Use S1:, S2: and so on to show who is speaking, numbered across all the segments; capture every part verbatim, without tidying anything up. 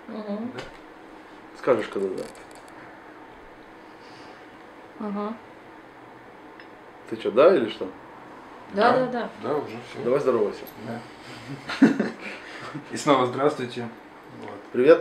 S1: Угу.
S2: Да?
S3: Скажешь, когда да.
S1: Ага.
S3: Ты что, да или что?
S1: Да, да, да.
S2: Да, уже все.
S3: Давай здоровайся.
S2: Да. И снова здравствуйте. Вот.
S3: Привет.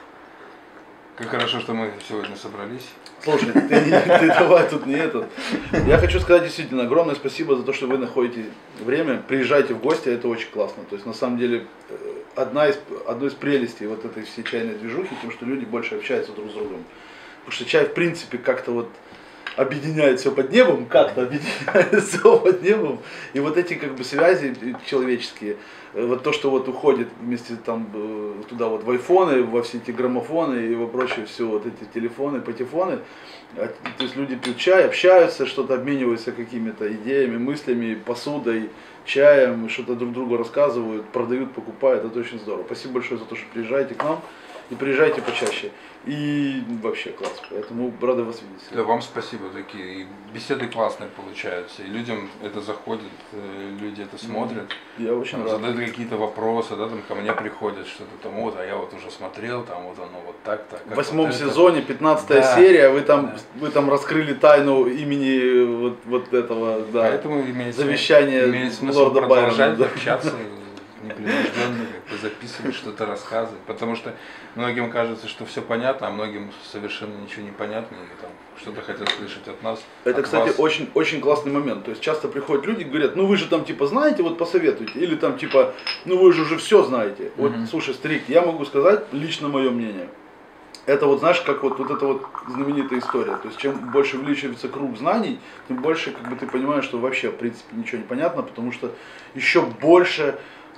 S2: Как хорошо, что мы сегодня собрались.
S3: Слушай, ты, ты давай тут не этот. Я хочу сказать действительно огромное спасибо за то, что вы находите время, приезжайте в гости, это очень классно. То есть на самом деле одна из, одной из прелестей вот этой всей чайной движухи, тем, что люди больше общаются друг с другом. Потому что чай в принципе как-то вот объединяет все под небом, как-то объединяет все под небом. И вот эти как бы связи человеческие, вот то, что вот уходит вместе там туда вот в айфоны, во все эти граммофоны и во прочее все, вот эти телефоны, патефоны. То есть люди пьют чай, общаются, что-то обмениваются какими-то идеями, мыслями, посудой, чаем, что-то друг другу рассказывают, продают, покупают. Это очень здорово. Спасибо большое за то, что приезжаете к нам. И приезжайте почаще. И вообще класс. Поэтому рады вас видеть.
S2: Да, вам спасибо. Такие и беседы классные получаются. И людям это заходит, люди это смотрят.
S3: Я очень
S2: там,
S3: рад.
S2: задают какие-то вопросы, да, там ко мне приходят что-то там, вот, а я вот уже смотрел, там вот оно вот так, так.
S3: В восьмом
S2: вот
S3: сезоне, пятнадцатая
S2: да,
S3: серия, вы там,
S2: да.
S3: вы там раскрыли тайну имени вот, вот этого, да,
S2: Поэтому имеет
S3: завещания
S2: имеет смысл
S3: лорда
S2: продолжать
S3: Байрона. Да.
S2: общаться, непринужденно, как бы записывать, что-то рассказывать. Потому что многим кажется, что все понятно, а многим совершенно ничего не понятно, и там что-то хотят слышать от нас.
S3: Это,
S2: от
S3: кстати,
S2: вас.
S3: очень, очень классный момент. То есть часто приходят люди и говорят, ну вы же там типа знаете, вот посоветуйте. Или там типа, ну вы же уже все знаете. Вот,
S2: Мгм.
S3: слушай, старик, я могу сказать лично мое мнение. Это вот, знаешь, как вот, вот эта вот знаменитая история. То есть, чем больше увеличивается круг знаний, тем больше, как бы, ты понимаешь, что вообще, в принципе, ничего не понятно, потому что еще больше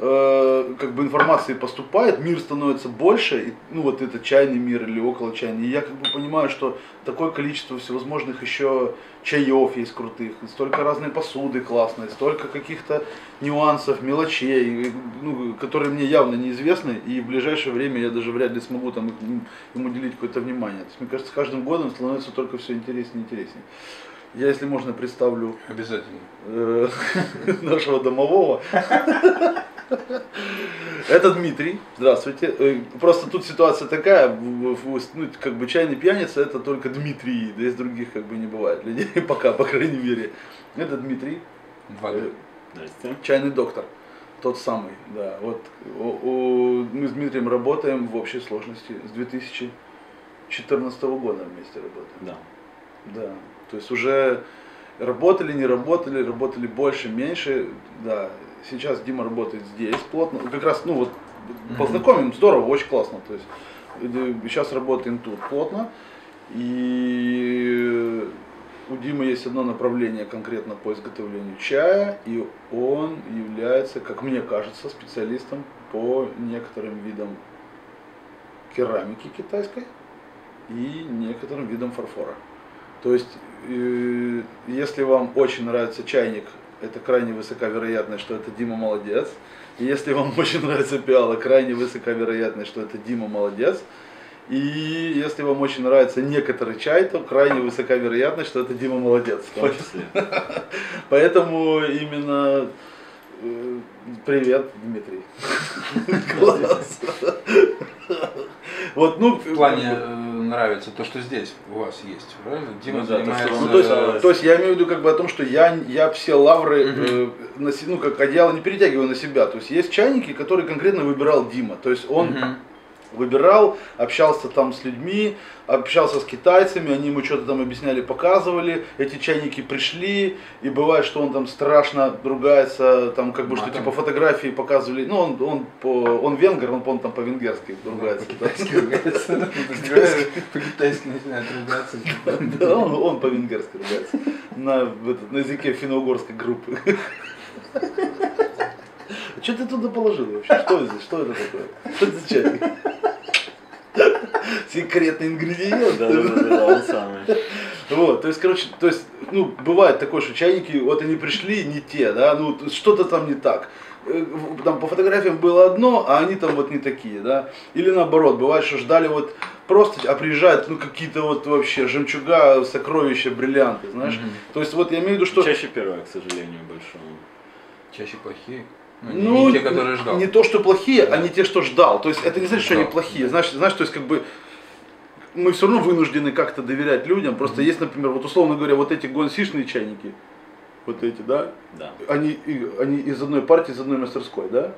S3: э, как бы информации поступает, мир становится больше, и, ну вот это чайный мир или около чайный. И я как бы понимаю, что такое количество всевозможных еще чаев есть крутых, и столько разной посуды классной, столько каких-то нюансов, мелочей, ну, которые мне явно неизвестны, и в ближайшее время я даже вряд ли смогу там им уделить какое-то внимание. То есть, мне кажется, с каждым годом становится только все интереснее и интереснее. Я, если можно, представлю
S2: Обязательно.
S3: э, нашего домового. Это Дмитрий. Здравствуйте. Э, Просто тут ситуация такая, в- в- ну, как бы чайный пьяница это только Дмитрий, да из других как бы не бывает людей, пока, по крайней мере. Это Дмитрий,
S2: Два
S3: э,
S4: Здрасте.
S3: чайный доктор. Тот самый, да. Вот о- о- мы с Дмитрием работаем в общей сложности с две тысячи четырнадцатого года вместе работаем.
S4: Да.
S3: Да, то есть уже работали, не работали, работали больше, меньше, да. Сейчас Дима работает здесь плотно, как раз, ну вот, познакомим, здорово, очень классно, то есть э, сейчас работаем тут плотно, и у Димы есть одно направление конкретно по изготовлению чая, и он является, как мне кажется, специалистом по некоторым видам керамики китайской и некоторым видам фарфора. То есть, э, если вам очень нравится чайник, это крайне высока вероятность, что это Дима молодец. И если вам очень нравится пиала, крайне высока вероятность, что это Дима молодец. И если вам очень нравится некоторый чай, то крайне высока вероятность, что это Дима молодец.
S4: В том числе.
S3: Поэтому именно э, привет, Дмитрий. Класс. Вот, ну,
S2: В плане э, нравится то, что здесь у вас есть, правильно? Дима
S4: Ну да, то,
S2: занимается...
S4: что
S3: Ну,
S4: вам
S3: то, есть,
S4: нравится.
S3: то есть я имею в виду как бы о том, что я, я все лавры, э, на се- ну как одеяло не перетягиваю на себя. То есть есть чайники, которые конкретно выбирал Дима. То есть он
S2: Мгм.
S3: выбирал, общался там с людьми, общался с китайцами, они ему что-то там объясняли, показывали, эти чайники пришли, и бывает, что он там страшно ругается, там как бы, что
S2: Матом.
S3: типа фотографии показывали, ну он, он, по, он венгер, он, по-моему, там по-венгерски ругается. да.
S2: По-китайски ругается. По-китайски начинает ругаться.
S3: Да, он, он по-венгерски ругается, на, в этот, на языке финно-угорской группы. Что ты туда положил вообще? Что здесь? Что это такое? Что это за чайник? Секретный ингредиент.
S4: Да, да, да, да, он самый.
S3: Вот, то есть, короче, то есть, ну, бывает такое, что чайники, вот они пришли не те, да, ну, что-то там не так. Э, Там по фотографиям было одно, а они там вот не такие, да. Или наоборот, бывает, что ждали вот просто, а приезжают, ну, какие-то вот вообще жемчуга, сокровища, бриллианты, знаешь.
S2: Мгм.
S3: То есть, вот я имею в виду, что...
S4: Чаще первое, к сожалению, большому.
S2: Чаще плохие. Ну, не, не те, которые ждал.
S3: Не то, что плохие,
S2: Да.
S3: а не те, что ждал. То есть это не значит, что они
S2: Ждал,
S3: плохие.
S2: да.
S3: Знаешь, знаешь, то есть как бы мы все равно вынуждены как-то доверять людям. Просто
S2: Мгм.
S3: есть, например, вот условно говоря, вот эти гонсишные чайники, вот эти, да,
S4: Да.
S3: они, и- они из одной партии, из одной мастерской, да?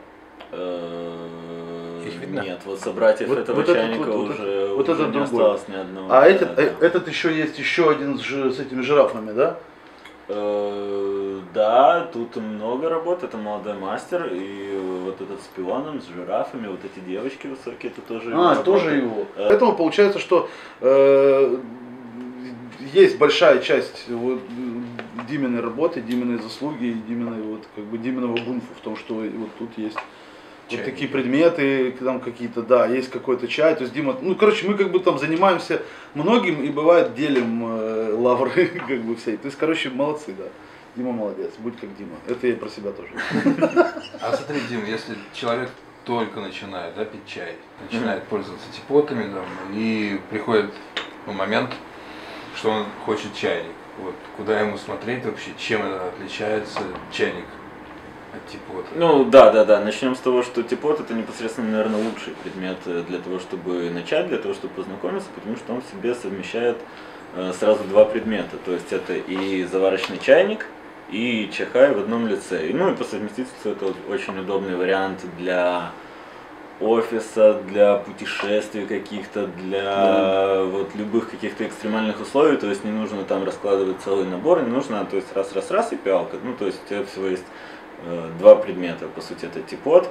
S4: Э,
S2: Их видно?
S4: Нет, вот собратьев
S3: Вот-
S4: этого
S3: вот этот
S4: чайника
S3: вот- вот
S4: уже,
S3: этот- вот
S4: уже
S3: этот
S4: не
S3: другой.
S4: осталось ни одного.
S3: А
S4: Да,
S3: этот,
S4: да.
S3: э, этот еще есть еще один с, жи- с этими жирафами, да?
S4: Э, Да, тут много работ, это молодой мастер, и вот этот с пионом, с жирафами, вот эти девочки высокие, это тоже его
S3: А,
S4: работа.
S3: тоже его.
S4: Э,
S3: Поэтому получается, что э, есть большая часть вот, Диминой работы, Диминой заслуги и Диминой, вот, как бы, Диминого гунфа в том, что вот тут есть вот
S2: Чайники.
S3: такие предметы, там какие-то, да, есть какой-то чай, то есть Дима, ну, короче, мы как бы там занимаемся многим и бывает делим э, лавры, как бы, все. То есть, короче, молодцы, да. Дима молодец, будь как Дима. Это я и про себя тоже.
S2: А смотри, Дим, если человек только начинает, да, пить чай, начинает пользоваться типотами, там, и приходит, ну, момент, что он хочет чайник. Вот куда ему смотреть вообще, чем это отличается чайник от типота?
S4: Ну да, да, да. Начнем с того, что типот это непосредственно, наверное, лучший предмет э, для того, чтобы начать, для того, чтобы познакомиться, потому что он в себе совмещает э, сразу два предмета. То есть это и заварочный чайник, и чахай в одном лице. И, ну и по совместительству это вот очень удобный вариант для офиса, для путешествий каких-то, для вот любых каких-то экстремальных условий, то есть не нужно там раскладывать целый набор, не нужно, то есть раз-раз-раз и пиалка. Ну то есть у тебя всего есть э, два предмета, по сути это типот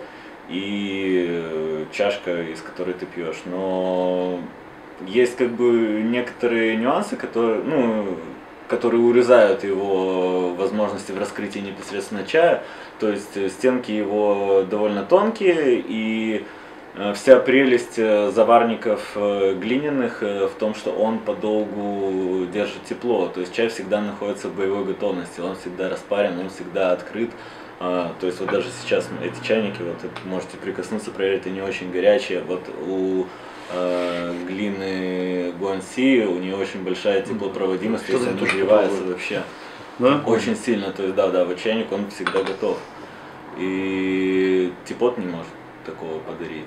S4: и э, чашка, из которой ты пьешь. Но есть как бы некоторые нюансы, которые, ну, которые урезают его возможности в раскрытии непосредственно чая. То есть э, стенки его довольно тонкие, и э, вся прелесть э, заварников э, глиняных э, в том, что он подолгу держит тепло. То есть чай всегда находится в боевой готовности, он всегда распарен, он всегда открыт. Э, То есть вот даже сейчас эти чайники, вот можете прикоснуться, проверить, они очень горячие. Вот у э, глины Гуанси, у нее очень большая теплопроводимость, то есть
S3: Что-то
S4: он
S3: я тоже
S4: нагревается
S3: попробую.
S4: вообще
S3: Да?
S4: очень сильно. То есть да, да, вот чайник он всегда готов. И типот не может такого подарить.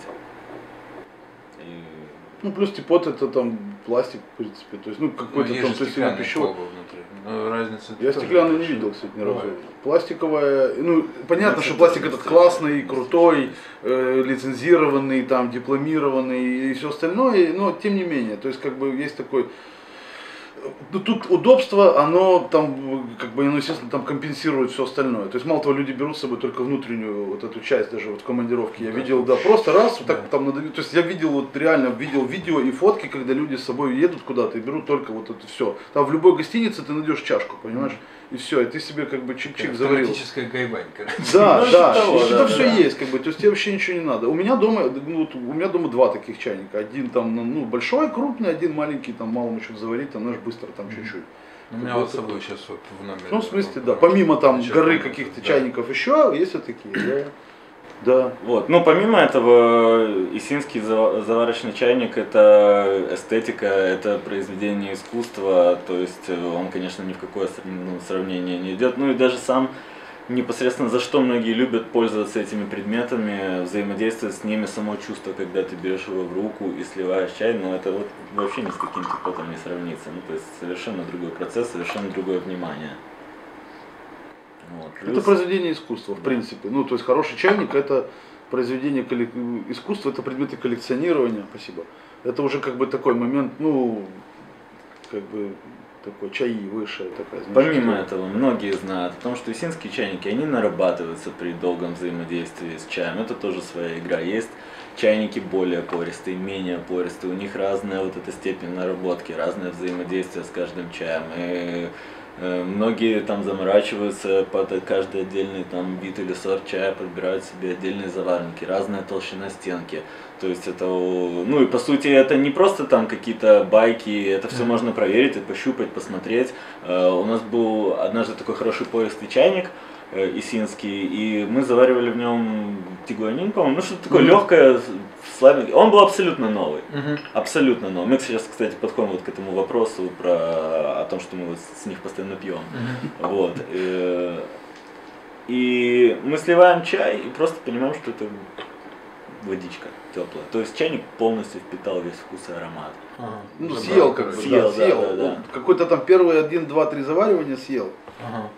S4: И
S3: Ну, плюс типот это там пластик, в принципе. То есть, ну, какой-то
S2: есть
S3: там,
S2: же
S3: то есть,
S2: стеклянная
S3: пищевой.
S2: колба внутри. Но разница
S3: Я
S2: тоже
S3: стеклянную не
S2: большая.
S3: видел, кстати, ни разу.
S2: Бывает.
S3: Пластиковая, ну, понятно,
S2: Ну,
S3: что
S2: это
S3: пластик
S2: тоже
S3: этот
S2: настоящий,
S3: классный, крутой, э, лицензированный, там, дипломированный и все остальное, но тем не менее, то есть, как бы, есть такой... Ну, тут удобство, оно там, как бы, оно, естественно, там компенсирует все остальное. То есть, мало того, люди берут с собой только внутреннюю вот эту часть, даже вот в командировке. Я
S2: Да,
S3: видел, да, просто раз, вот так
S2: да.
S3: там надавил. То есть, я видел, вот реально видел видео и фотки, когда люди с собой едут куда-то и берут только вот это все. Там в любой гостинице ты найдешь чашку, понимаешь? И все, и ты себе как бы чик-чик заварил.
S2: Автоматическая гайбань, короче.
S3: Да,
S4: Ну,
S3: да,
S4: того,
S3: и
S4: да,
S3: это
S4: да,
S3: все
S4: да.
S3: есть, как бы, то есть тебе вообще ничего не надо. У меня дома, ну, вот у меня дома два таких чайника. Один там, ну, большой, крупный, один маленький, там малому что-то заварить, там, знаешь, быстро там чуть-чуть.
S2: У меня вот с собой сейчас вот в номере.
S3: Ну, в смысле, да.
S2: Ну,
S3: Помимо там
S2: сейчас
S3: горы
S2: помню,
S3: каких-то
S2: да.
S3: чайников еще, есть вот такие, да. Да.
S4: Вот. Ну, помимо этого, исинский зава- заварочный чайник – это эстетика, это произведение искусства, то есть э, он, конечно, ни в какое сра- ну, сравнение не идет. Ну и даже сам непосредственно за что многие любят пользоваться этими предметами, взаимодействовать с ними, само чувство, когда ты берешь его в руку и сливаешь чай, но это вот вообще ни с каким типотом не сравнится. Ну, то есть совершенно другой процесс, совершенно другое внимание. Вот.
S3: Это
S4: Плюс-
S3: произведение искусства, в принципе. Ну, то есть хороший чайник это произведение коллек- искусства, это предметы коллекционирования, спасибо. Это уже как бы такой момент, ну, как бы такой чаи высшая такая. знаешь,
S4: Помимо
S3: такая.
S4: этого, многие знают о том, что исинские чайники, они нарабатываются при долгом взаимодействии с чаем. Это тоже своя игра. Есть чайники более пористые, менее пористые. У них разная вот эта степень наработки, разное взаимодействие с каждым чаем. И э, многие там заморачиваются под каждый отдельный там вид или сорт чая, подбирают себе отдельные заварники, разная толщина стенки. То есть это, ну и по сути это не просто там какие-то байки, это все можно проверить и пощупать, посмотреть. Э, У нас был однажды такой хороший пористый чайник э, исинский, и мы заваривали в нем тигуанин, по-моему, ну что-то такое легкое, слабенькое. Он был абсолютно новый,
S2: Мгм.
S4: абсолютно новый. Мы сейчас, кстати, подходим вот к этому вопросу про о том, что мы вот с них постоянно пьем. Вот. э, И мы сливаем чай и просто понимаем, что это водичка теплая. То есть чайник полностью впитал весь вкус и аромат.
S2: Ага.
S3: Ну,
S2: Забрал,
S3: съел, как бы,
S2: короче.
S4: Съел,
S3: да,
S4: да,
S3: съел.
S4: да, да.
S3: Он какой-то там первый один, два, три заваривания съел.
S2: Ага.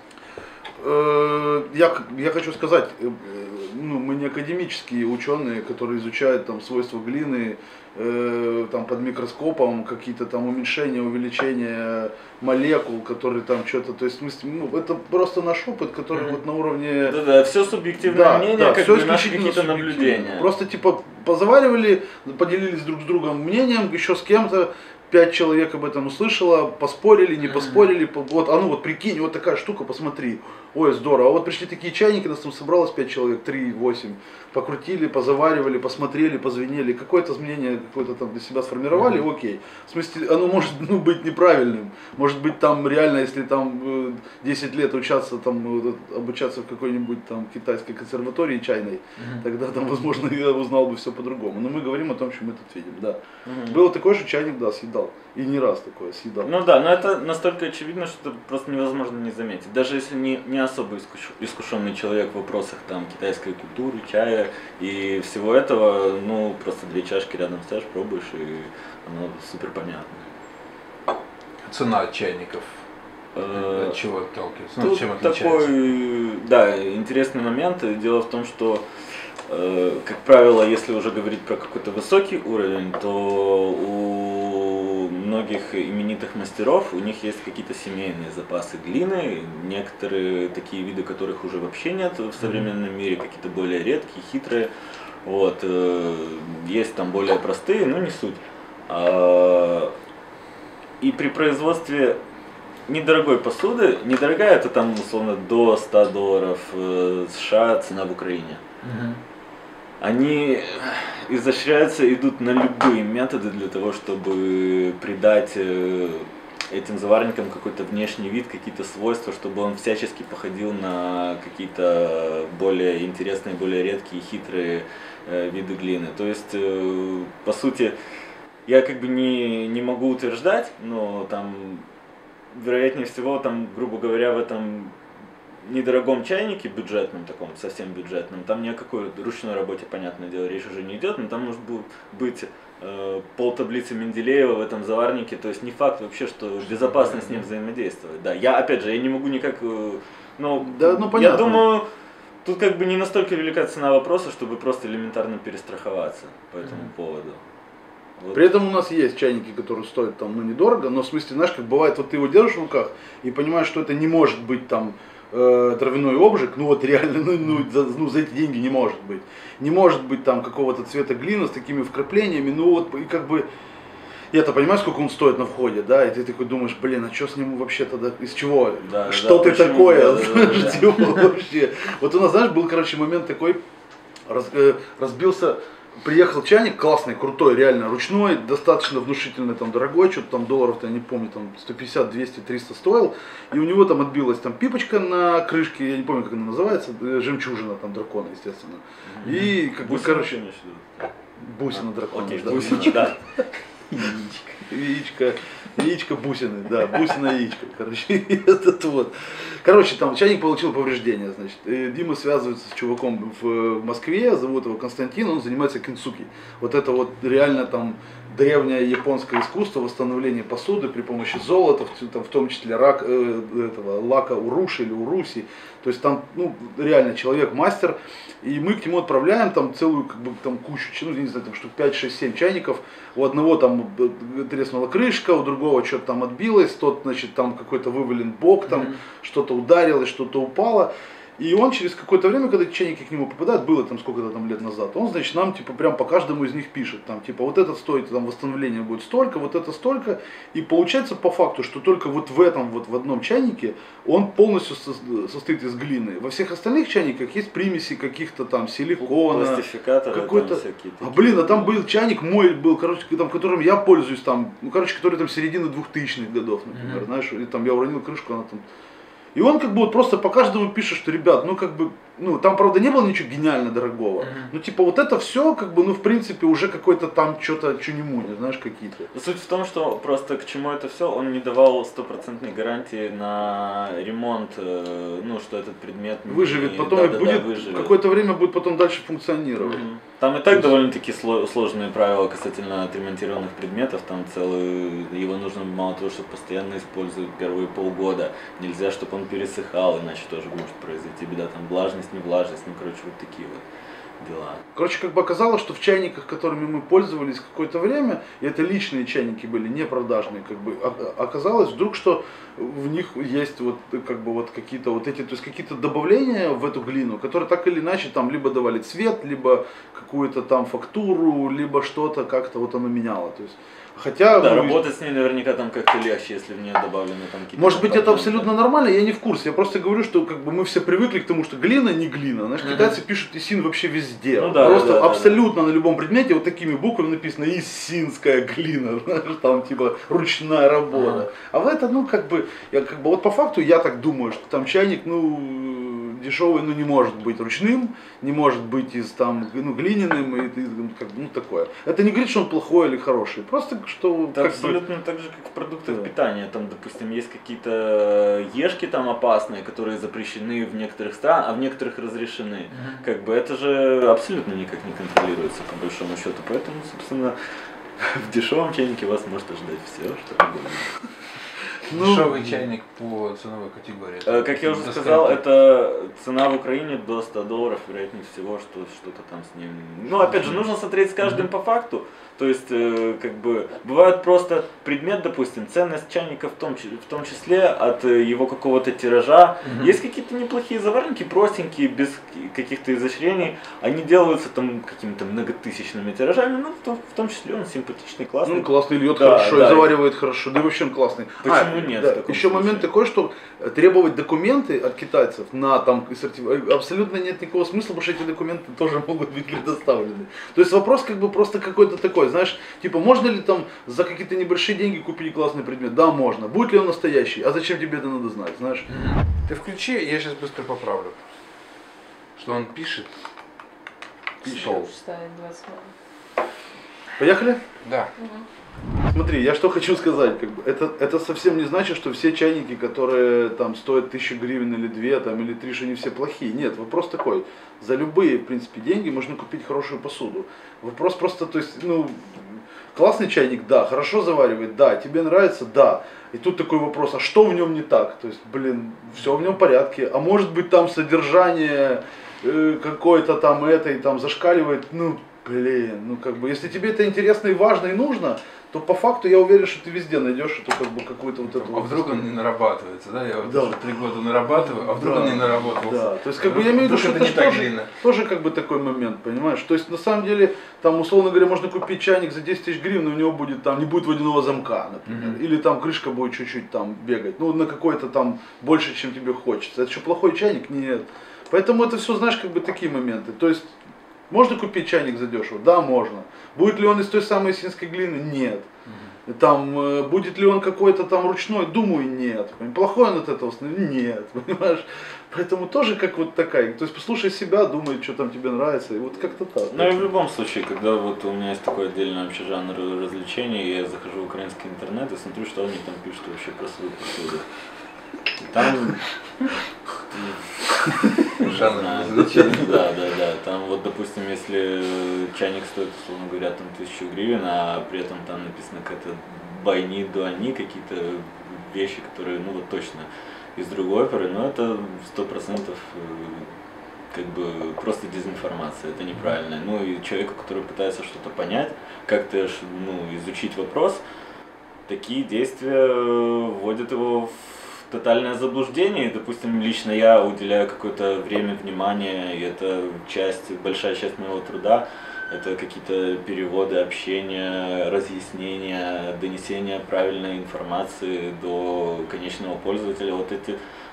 S3: Э, Я, я хочу сказать, э, ну, мы не академические ученые, которые изучают там свойства глины, э, там под микроскопом какие-то там уменьшения, увеличения молекул, которые там что-то, то есть в смысле, ну, это просто наш опыт, который
S2: Мгм.
S3: вот на уровне.
S4: Да-да, все субъективное мнение, как
S3: всё
S4: бы наши
S3: исключительно
S4: какие-то
S3: субъективно.
S4: наблюдения.
S3: Просто типа позаваривали, поделились друг с другом мнением, еще с кем-то, пять человек об этом услышало, поспорили, не поспорили, по- вот, а ну вот прикинь, вот такая штука, посмотри, ой, здорово, а вот пришли такие чайники, нас там собралось пять человек, три, восемь, покрутили, позаваривали, посмотрели, позвенели, какое-то мнение какое-то там для себя сформировали, окей, в смысле, оно может ну, быть неправильным, может быть там реально, если там э, десять лет учаться, там, э, обучаться в какой-нибудь там китайской консерватории чайной,
S2: Мгм.
S3: тогда там, возможно, я узнал бы все по-другому, но мы говорим о том, что мы тут видим, да.
S4: Мгм.
S3: Было такое, что чайник, да, съедал. И не раз такое съедал.
S4: Ну да, но это настолько очевидно, что это просто невозможно не заметить. Даже если не, не особо искуш- искушенный человек в вопросах там китайской культуры, чая и всего этого, ну просто две чашки рядом ставишь, пробуешь, и оно супер понятно.
S2: Цена чайников.
S4: Э,
S2: От чего отталкивается? Ну,
S4: Тут
S2: чем отличается?
S4: такой, да, интересный момент. Дело в том, что, э, как правило, если уже говорить про какой-то высокий уровень, то у многих именитых мастеров у них есть какие-то семейные запасы глины, некоторые такие виды, которых уже вообще нет в современном мире, какие-то более редкие, хитрые. Вот, э, есть там более простые, но не суть. А, и при производстве недорогой посуды, недорогая это там условно до ста долларов э, США цена в Украине.
S2: Мгм.
S4: Они изощряются, идут на любые методы для того, чтобы придать э, этим заварникам какой-то внешний вид, какие-то свойства, чтобы он всячески походил на какие-то более интересные, более редкие, хитрые э, виды глины. То есть, э, по сути, я как бы не, не могу утверждать, но там вероятнее всего, там, грубо говоря, в этом недорогом чайнике, бюджетном таком, совсем бюджетном, там ни о какой ручной работе, понятное дело, речь уже не идет, но там может быть, быть э, полтаблицы Менделеева в этом заварнике, то есть не факт вообще, что безопасно с ним взаимодействовать. Да, я, опять же, я не могу никак, э, ну,
S3: Да, ну,
S4: я
S3: понятно.
S4: думаю, тут как бы не настолько велика цена вопроса, чтобы просто элементарно перестраховаться по этому поводу. Вот.
S3: При этом у нас есть чайники, которые стоят там, ну, недорого, но в смысле, знаешь, как бывает, вот ты его держишь в руках и понимаешь, что это не может быть там э, травяной обжиг, ну вот реально, ну, ну, за, ну за эти деньги не может быть. Не может быть там какого-то цвета глина с такими вкраплениями, ну вот и как бы, я-то понимаю, сколько он стоит на входе, да, и ты такой думаешь, блин, а что с ним вообще тогда, из чего,
S4: Да,
S3: что
S4: да,
S3: ты
S4: почему?
S3: такое,
S4: Да, да, да, да.
S3: чего вообще. Вот у нас, знаешь, был, короче, момент такой, раз- э, разбился. Приехал чайник классный, крутой, реально ручной, достаточно внушительный, там дорогой, что-то там долларов-то, я не помню, там сто пятьдесят, двести, триста стоил. И у него там отбилась там пипочка на крышке, я не помню, как она называется, э, жемчужина там дракона, естественно. И как бы,
S4: Бусина,
S3: короче,
S4: имеешь в виду?
S3: бусина дракона.
S4: Окей,
S3: да.
S4: бусина, да.
S3: Яичко, яичко бусины, да, бусина яичко, короче, этот вот. Короче, там чайник получил повреждения, значит. И Дима связывается с чуваком в Москве, зовут его Константин, он занимается кинцуки. Вот это вот реально там древнее японское искусство восстановления посуды при помощи золота, в, там, в том числе рак, э, этого, лака уруши или уруси. То есть там, ну, реально человек мастер. И мы к нему отправляем там целую как бы, там, кучу, ну, не знаю, там, штук пять, шесть, семь чайников. У одного там треснула крышка, у другого что-то там отбилось, тот, значит, там какой-то вывален бок, там
S2: Мгм.
S3: что-то ударилось, что-то упало. И он через какое-то время, когда эти чайники к нему попадают, было там сколько-то там лет назад, он, значит, нам типа прям по каждому из них пишет, там, типа, вот этот стоит, там, восстановление будет столько, вот это столько. И получается по факту, что только вот в этом, вот в одном чайнике, он полностью со- состоит из глины. Во всех остальных чайниках есть примеси каких-то там силикона,
S4: Пластификаторы,
S3: какой-то,
S4: там всякие
S3: а
S4: такие.
S3: блин, а там был чайник мой был, короче, там, которым я пользуюсь, там, ну, короче, который там середины двухтысячных годов, например,
S2: Мгм.
S3: знаешь, и там я уронил крышку, она там. И он как бы вот просто по каждому пишет, что, ребят, ну как бы ну, там, правда, не было ничего гениально дорогого.
S2: Мгм.
S3: Ну, типа, вот это все, как бы, ну, в принципе, уже какой-то там что-то, чунь-мунь, знаешь, какие-то.
S4: Суть в том, что просто к чему это все, он не давал стопроцентной гарантии на ремонт, э, ну, что этот предмет не-
S3: Выживет, потом
S4: да,
S3: и
S4: да, да,
S3: будет,
S4: выживет.
S3: какое-то время будет потом дальше функционировать.
S4: Мгм. Там и так довольно-таки сло- сложные правила касательно отремонтированных предметов. Там целый, его нужно мало того, что постоянно использовать первые полгода. Нельзя, чтобы он пересыхал, иначе тоже может произойти беда. Там влажность, не влажность, ну короче вот такие вот дела.
S3: Короче, как бы оказалось, что в чайниках, которыми мы пользовались какое-то время, и это личные чайники были, не продажные, как бы, о- оказалось вдруг, что в них есть вот, как бы, вот какие-то вот эти, то есть какие-то добавления в эту глину, которые так или иначе там либо давали цвет, либо какую-то там фактуру, либо что-то как-то вот оно меняло. То есть, хотя,
S4: Да,
S3: ну,
S4: работать с ней наверняка там как-то легче, если в нее добавлены там какие-то...
S3: может быть, это
S4: компоненты.
S3: абсолютно нормально, я не в курсе. Я просто говорю, что как бы мы все привыкли к тому, что глина не глина. Знаешь,
S2: Мгм.
S3: китайцы пишут исин вообще везде.
S4: Ну да,
S3: просто
S4: да, да,
S3: абсолютно на любом предмете вот такими буквами написано исинская глина. Знаешь, там типа ручная работа.
S2: Ага.
S3: А в это, ну, как бы, я как бы вот по факту я так думаю, что там чайник, ну, дешевый, ну, не может быть ручным, не может быть из там, ну, глиняным, и, и, как бы, ну, такое. Это не говорит, что он плохой или хороший. Просто, что
S4: Это
S3: как бы,
S4: абсолютно так же, как в продуктах
S3: Да.
S4: питания. Там, допустим, есть какие-то ешки там опасные, которые запрещены в некоторых странах, а в некоторых разрешены. Как бы это же абсолютно никак не контролируется, по большому счету. Поэтому, собственно, в дешевом чайнике вас может ожидать все, что угодно.
S3: ну,
S2: Дешевый чайник по ценовой категории.
S4: Э, Как я уже
S2: До
S4: сказал,
S2: скольки?
S4: это цена в Украине до ста долларов, вероятнее всего, что что-то там с ним. Ну, опять же, нужно смотреть с каждым по факту. То есть, э, как бы, бывает просто предмет, допустим, ценность чайника в том, чи- в том числе от э, его какого-то тиража.
S2: Мгм.
S4: Есть какие-то неплохие заварники, простенькие, без ки- каких-то изощрений. Они делаются там какими-то многотысячными тиражами, ну, в том, в том числе он симпатичный, классный.
S3: Ну, классный льет
S4: Да,
S3: хорошо,
S4: да.
S3: и заваривает хорошо, да и вообще он классный.
S4: Почему нет в таком
S3: еще
S4: случае?
S3: момент такой, что требовать документы от китайцев на там сертиф- абсолютно нет никакого смысла, потому что эти документы тоже могут быть предоставлены. То есть вопрос как бы просто какой-то такой, знаешь, типа можно ли там за какие-то небольшие деньги купить классный предмет? Да, можно. Будет ли он настоящий? А зачем тебе это надо знать, знаешь?
S2: Ты включи, я сейчас быстро поправлю. Что он пишет? Стол.
S1: Ставить двадцать минут.
S3: Поехали?
S2: Да.
S3: Смотри, я что хочу сказать, как бы, это, это совсем не значит, что все чайники, которые там стоят тысячу гривен или две, там, или три, что они все плохие. Нет, вопрос такой, за любые, в принципе, деньги можно купить хорошую посуду. Вопрос просто, то есть, ну, классный чайник, да, хорошо заваривает, да, тебе нравится, да. И тут такой вопрос, а что в нем не так? То есть, блин, все в нем в порядке, а может быть там содержание э, какое-то там это и там зашкаливает, ну, блин, ну как бы, если тебе это интересно и важно и нужно, то по факту я уверен, что ты везде найдешь эту как бы какую-то вот эту.
S2: А вдруг он не нарабатывается, да? Я вот
S3: Да.
S2: уже три года нарабатываю, а вдруг
S3: Да.
S2: он не наработался.
S3: Да, то есть как бы я имею в виду,
S2: Вдруг
S3: что
S2: это
S3: это
S2: не
S3: ж
S2: так
S3: тоже,
S2: длинно.
S3: тоже как бы такой момент, понимаешь? То есть на самом деле, там условно говоря, можно купить чайник за десять тысяч гривен, но у него будет там, не будет водяного замка, например.
S2: Мгм.
S3: Или там крышка будет чуть-чуть там бегать. Ну, на какой-то там больше, чем тебе хочется. Это что, плохой чайник? Нет. Поэтому это все, знаешь, как бы такие моменты. То есть, можно купить чайник задешево? Да, можно. Будет ли он из той самой синской глины? Нет. Там, э, будет ли он какой-то там ручной? Думаю, нет. Плохой он от этого? Нет. Понимаешь? Поэтому тоже как вот такая. То есть послушай себя, думай, что там тебе нравится. И вот как-то так.
S4: Ну и в любом случае, когда вот у меня есть такой отдельный вообще жанр развлечений, я захожу в украинский интернет и смотрю, что они там пишут вообще про свою посуду. Там...
S2: Жанр
S4: знаю,
S2: развлечений.
S4: Да, да, да. Там вот, допустим, если чайник стоит, условно говоря, там тысячу гривен, а при этом там написано какая-то байни, дуани, какие-то вещи, которые, ну вот точно из другой оперы, но это сто процентов как бы просто дезинформация, это неправильно. Ну и человеку, который пытается что-то понять, как-то ну, изучить вопрос, такие действия вводят его в тотальное заблуждение. Допустим, лично я уделяю какое-то время, внимание, и это часть, большая часть моего труда. Это какие-то переводы, общение, разъяснения, донесение правильной информации до конечного пользователя. Вот эти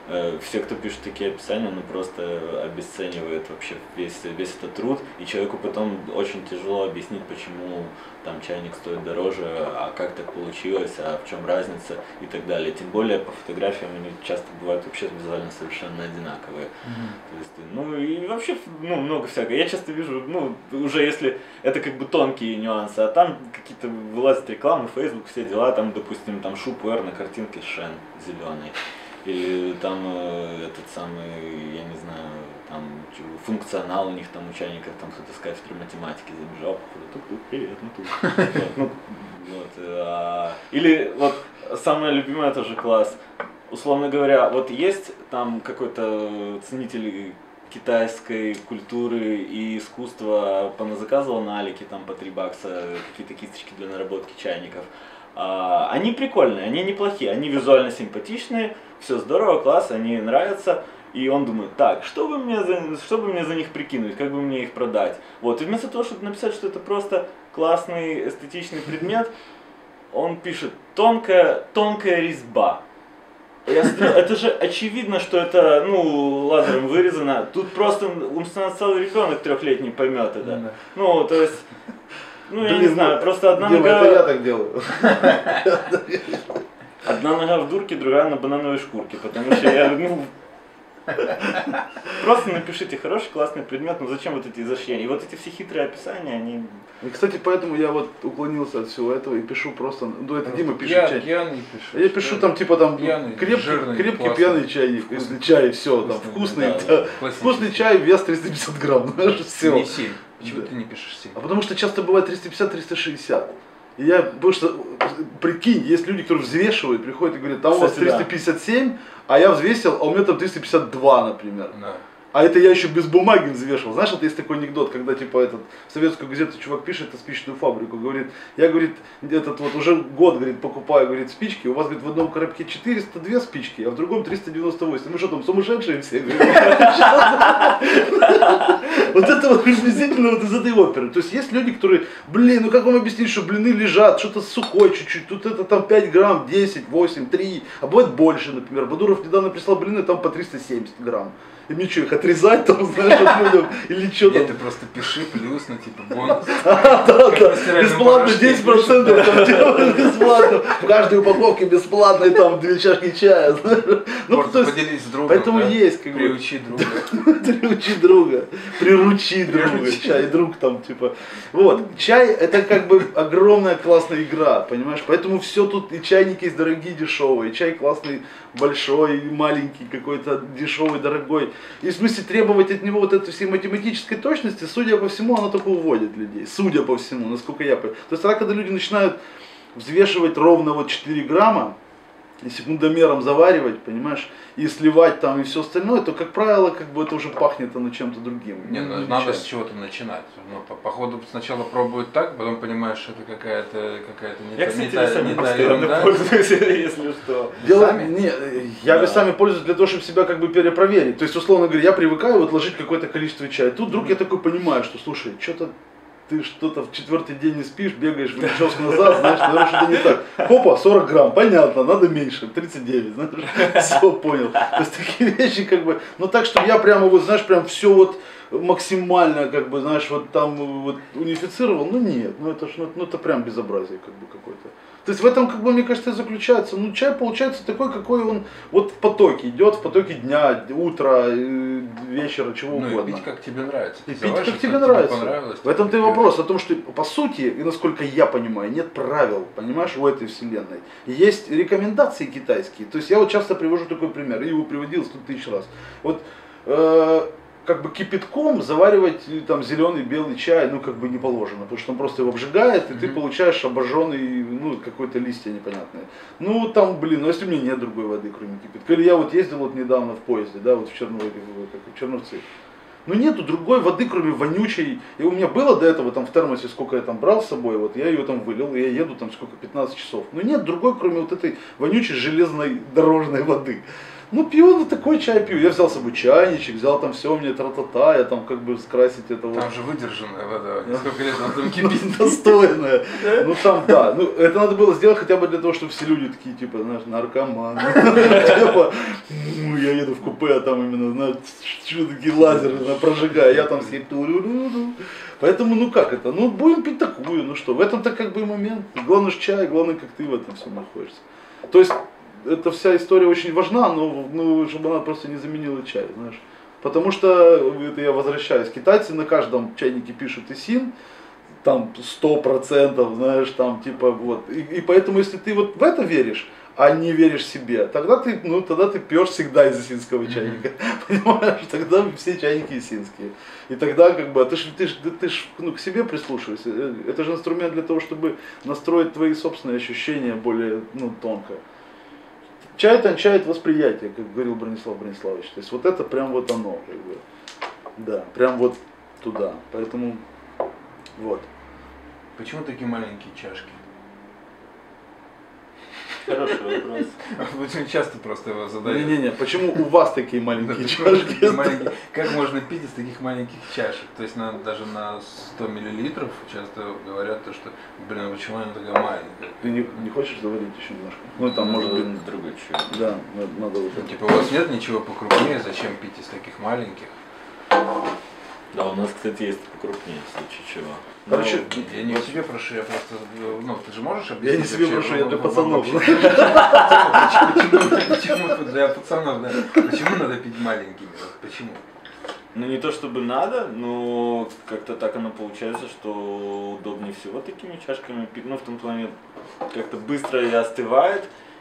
S4: э, все, кто пишет такие описания, ну просто обесценивает вообще весь, весь этот труд, и человеку потом очень тяжело объяснить, почему там чайник стоит дороже, а как так получилось, а в чем разница и так далее. Тем более по фотографиям они часто бывают вообще визуально совершенно одинаковые. Mm-hmm. То есть, ну и вообще ну, много всякого. Я часто вижу, ну уже если это как бы тонкие нюансы, а там какие-то вылазят рекламы, Facebook, все дела, там, допустим, там Шупуэр на картинке Шен зеленый. Или там э, этот самый, я не знаю, там функционал у них там у чайников, там кто-то с кафедры математики забежал, походу, тук-тук, привет, ну тут. Ну, вот, а, или вот самое любимое тоже класс. Условно говоря, вот есть там какой-то ценитель китайской культуры и искусства, поназаказывал на Алике там по три бакса какие-то кисточки для наработки чайников. А, они прикольные, они неплохие, они визуально симпатичные, все здорово, класс, они нравятся. И он думает, так, что бы, мне за, что бы мне за них прикинуть, как бы мне их продать. Вот, и вместо того, чтобы написать, что это просто классный эстетичный предмет, он пишет тонкая, тонкая резьба. Я смотрю, это же очевидно, что это, ну, лазером вырезано. Тут просто умственно целый ребенок трехлетний поймет это. Да. Ну, то есть, ну, я Блин, не знаю, просто одна
S3: Дима,
S4: нога...
S3: это я так делаю.
S4: Одна нога в дурке, другая на банановой шкурке, потому что я, ну... Просто напишите хороший, классный предмет, но зачем вот эти изощрения? И вот эти все хитрые описания, они...
S3: И, кстати, поэтому я вот уклонился от всего этого и пишу просто, ну это Дима пишет
S2: Пьян,
S3: чай.
S2: Пьяный пишу.
S3: Я пишу там типа там
S2: пьяный,
S3: крепкий,
S2: жирный,
S3: крепкий
S2: классный.
S3: пьяный чайник, если чай, все, там вкусный,
S4: да,
S3: да,
S2: да,
S3: вкусный чай, вес триста пятьдесят грамм, знаешь, все.
S2: Не семь. Почему
S3: Да.
S2: ты не пишешь семь?
S3: А потому что часто бывает триста пятьдесят - триста шестьдесят. И я, потому что, прикинь, есть люди, которые взвешивают, приходят и говорят, там у вас
S4: Кстати, да.
S3: триста пятьдесят семь, а я взвесил, а у меня там триста пятьдесят два, например.
S2: Да.
S3: А это я еще без бумаги взвешивал. Знаешь, вот есть такой анекдот, когда типа этот в советскую газету чувак пишет на спичечную фабрику, говорит, я, говорит, этот вот уже год, говорит, покупаю, говорит, спички, у вас, говорит, в одном коробке четыреста две спички, а в другом триста девяносто восемь. Ну что там, сумасшедшие все? Вот это вот приблизительно вот из этой оперы. То есть есть люди, которые, блин, ну как вам объяснить, что блины лежат, что-то сухое чуть-чуть, тут это там пять грамм, десять, восемь, три, а бывает больше, например. Бадуров недавно прислал блины, там по триста семьдесят грамм. И мне что, их отрезать там, знаешь, от людям, или что там?
S2: Нет, ты просто пиши плюс, ну типа бонус.
S3: Да, да, бесплатно десять процентов там делают, бесплатно. В каждой упаковке бесплатно, и там две чашки чая, знаешь. Ну, то есть,
S2: поделись с другом,
S3: поэтому
S2: да?
S3: есть, как бы.
S2: Приучи друга.
S3: Приучи друга, приручи друга, чай, друг там, типа. Вот, чай это как бы огромная классная игра, понимаешь? Поэтому все тут, и чайники есть дорогие, дешевые, и чай классный, большой, маленький, какой-то дешевый, дорогой. И в смысле требовать от него вот этой всей математической точности, судя по всему, она только уводит людей. Судя по всему, насколько я понимаю. То есть тогда, когда люди начинают взвешивать ровно вот четыре грамма, и секундомером заваривать, понимаешь, и сливать там и все остальное, то, как правило, как бы это уже пахнет оно чем-то другим.
S2: Не, ну,
S3: ну,
S2: надо
S3: чай.
S2: с чего-то начинать. Ну, по, походу сначала пробуют так, потом понимаешь, что это какая-то какая-то не
S4: Я,
S2: та,
S4: кстати,
S2: не та,
S4: весами
S2: не та
S4: постоянно
S2: ерунда.
S4: пользуюсь, если что.
S3: Дело,
S2: Весами?
S3: не, я
S4: Да.
S3: весами пользуюсь для того, чтобы себя как бы перепроверить. То есть, условно говоря, я привыкаю вот ложить какое-то количество чая. Тут вдруг я такой понимаю, что, слушай, что-то ты что-то в четвертый день не спишь, бегаешь в прическу назад, знаешь, наверное, что-то не так. Хопа, сорок грамм, понятно, надо меньше, тридцать девять, знаешь, все понял. То есть такие вещи как бы, ну так, что я прямо вот, знаешь, прям все вот максимально, как бы, знаешь, вот там вот унифицировал, ну нет, ну это ж, ну, ну это прям безобразие как бы какое-то. То есть в этом, как бы, мне кажется, и заключается, ну чай получается такой, какой он вот в потоке идет, в потоке дня, утра, вечера, чего
S2: Ну
S3: угодно.
S2: и пить как тебе нравится.
S3: И
S2: Ты
S3: пить
S2: заваришь,
S3: как тебе нравится.
S2: понравилось,
S3: В этом-то и
S2: ты
S3: вопрос, о том, что по сути, и насколько я понимаю, нет правил, понимаешь, в этой вселенной. Есть рекомендации китайские. То есть я вот часто привожу такой пример, и его приводил сто тысяч раз. Вот э, как бы кипятком заваривать там зеленый, белый чай, ну как бы не положено, потому что он просто его обжигает, и ты
S2: Мгм.
S3: получаешь обожженный, ну какой-то листья непонятные. Ну там, блин, ну если у меня нет другой воды, кроме кипятка. Или я вот ездил вот недавно в поезде, да, вот в Черновой, как в Черновцы. Ну нету другой воды, кроме вонючей. И у меня было до этого там в термосе, сколько я там брал с собой, вот я ее там вылил, и я еду там сколько, пятнадцать часов. Но нет другой, кроме вот этой вонючей железной дорожной воды. Ну пью, ну такой чай пью. Я взял с собой чайничек, взял там все, мне тра-та-та, я там как бы скрасить это вот.
S2: Там же выдержанная вода, сколько лет она там кипит.
S3: Достойная. Ну там, да, ну это надо было сделать хотя бы для того, чтобы все люди такие, типа, знаешь, наркоманы. Типа, ну я еду в купе, а там именно, знаешь, что такие лазеры прожигаю, я там все ту-ру-ру-ру. Поэтому, ну как это, ну будем пить такую, ну что, в этом-то как бы момент. Главное же чай, главное, как ты в этом всем находишься. То есть, эта вся история очень важна, но ну, чтобы она просто не заменила чай, знаешь. Потому что, это я возвращаюсь, китайцы на каждом чайнике пишут исин, там сто процентов, знаешь, там типа вот. И, и поэтому, если ты вот в это веришь, а не веришь себе, тогда ты, ну, тогда ты пьешь всегда из исинского чайника, понимаешь, тогда все чайники исинские. И тогда как бы, ты ж, ты ж, ты ж ну, к себе прислушивайся, это же инструмент для того, чтобы настроить твои собственные ощущения более, ну, тонко. Чай тончает восприятие, как говорил Бронислав Брониславович, то есть вот это прям вот оно, как бы, да, прям вот туда, поэтому, вот.
S2: Почему такие маленькие чашки?
S4: Хороший вопрос.
S2: Очень часто просто его задают.
S3: Не-не-не, почему у вас такие маленькие чашки?
S2: Маленькие. Как можно пить из таких маленьких чашек? То есть на, даже на сто миллилитров часто говорят, то, что, блин, а почему она такая маленькая?
S3: Ты не, не хочешь заварить еще немножко? Ну там может быть
S4: другой чай.
S3: Да, надо, надо вот
S2: Ну,
S3: это.
S2: типа у вас нет ничего покрупнее, зачем пить из таких маленьких?
S4: Да, у нас, кстати, есть покрупнее, в случае чего.
S3: Короче,
S2: Ну, я не о себе прошу, я просто, ну, ты же можешь объяснить?
S3: Я не себе
S2: вообще,
S3: прошу, я
S2: ну,
S3: для
S2: ну,
S3: пацанов.
S2: вообще, Почему, почему, почему для пацанов, да? Почему надо пить маленькими? Вот почему?
S4: Ну не то чтобы надо, но как-то так оно получается, что удобнее всего такими чашками пить. Ну в том плане, как-то быстро и остывает.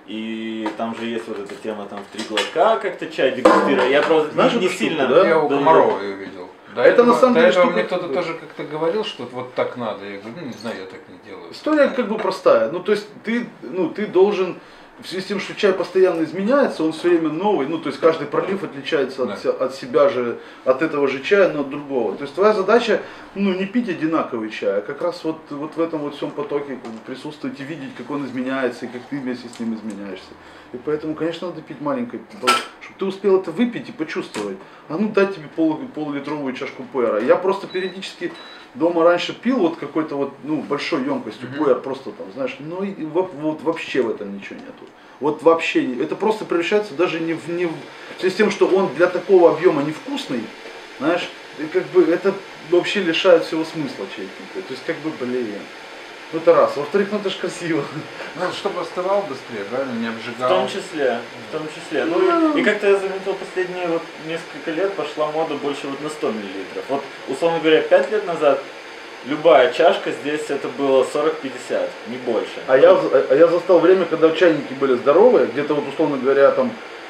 S4: И там же есть вот эта тема там в три глотка как-то чай дегустировать. Я просто
S3: Знаешь
S4: не, не
S3: эту штуку,
S4: сильно.
S3: да?
S2: Я у
S4: Да,
S2: Комарова ее видел. До
S3: Это
S2: этого,
S3: на самом
S2: до
S3: деле
S2: этого
S3: штука-
S2: мне кто-то тоже как-то говорил, что вот так надо. Я говорю, ну не знаю, я так не делаю.
S3: История как бы простая. Ну, то есть ты, ну, ты должен, в связи с тем, что чай постоянно изменяется, он все время новый, ну, то есть каждый пролив отличается от,
S2: Да.
S3: се- от себя же, от этого же чая, но от другого. То есть твоя задача, ну, не пить одинаковый чай, а как раз вот, вот в этом вот всем потоке как бы присутствовать и видеть, как он изменяется, и как ты вместе с ним изменяешься. И поэтому, конечно, надо пить маленькой, чтобы ты успел это выпить и почувствовать. А ну дать тебе пол, полулитровую чашку пуэра. Я просто периодически дома раньше пил вот какой-то вот, ну, большой емкостью
S2: Мгм.
S3: пуэр, просто там, знаешь, ну и во- вот вообще в этом ничего нету. Вот вообще, не- это просто превращается даже не в, не в, в связи с тем, что он для такого объема невкусный, знаешь, и как бы это вообще лишает всего смысла чайника. То есть как бы, блин, ну это раз. Во-вторых, ну это ж красиво.
S2: Ну, чтобы остывал быстрее, правильно, не
S4: В
S2: обжигал.
S4: том числе, в том числе. Ну и, и как-то я заметил, последние вот несколько лет пошла мода больше вот на сто миллилитров. Вот, условно говоря, пять лет назад любая чашка здесь это было сорок-пятьдесят, не больше.
S3: А я, а я застал время, когда чайники были здоровые, где-то вот условно говоря там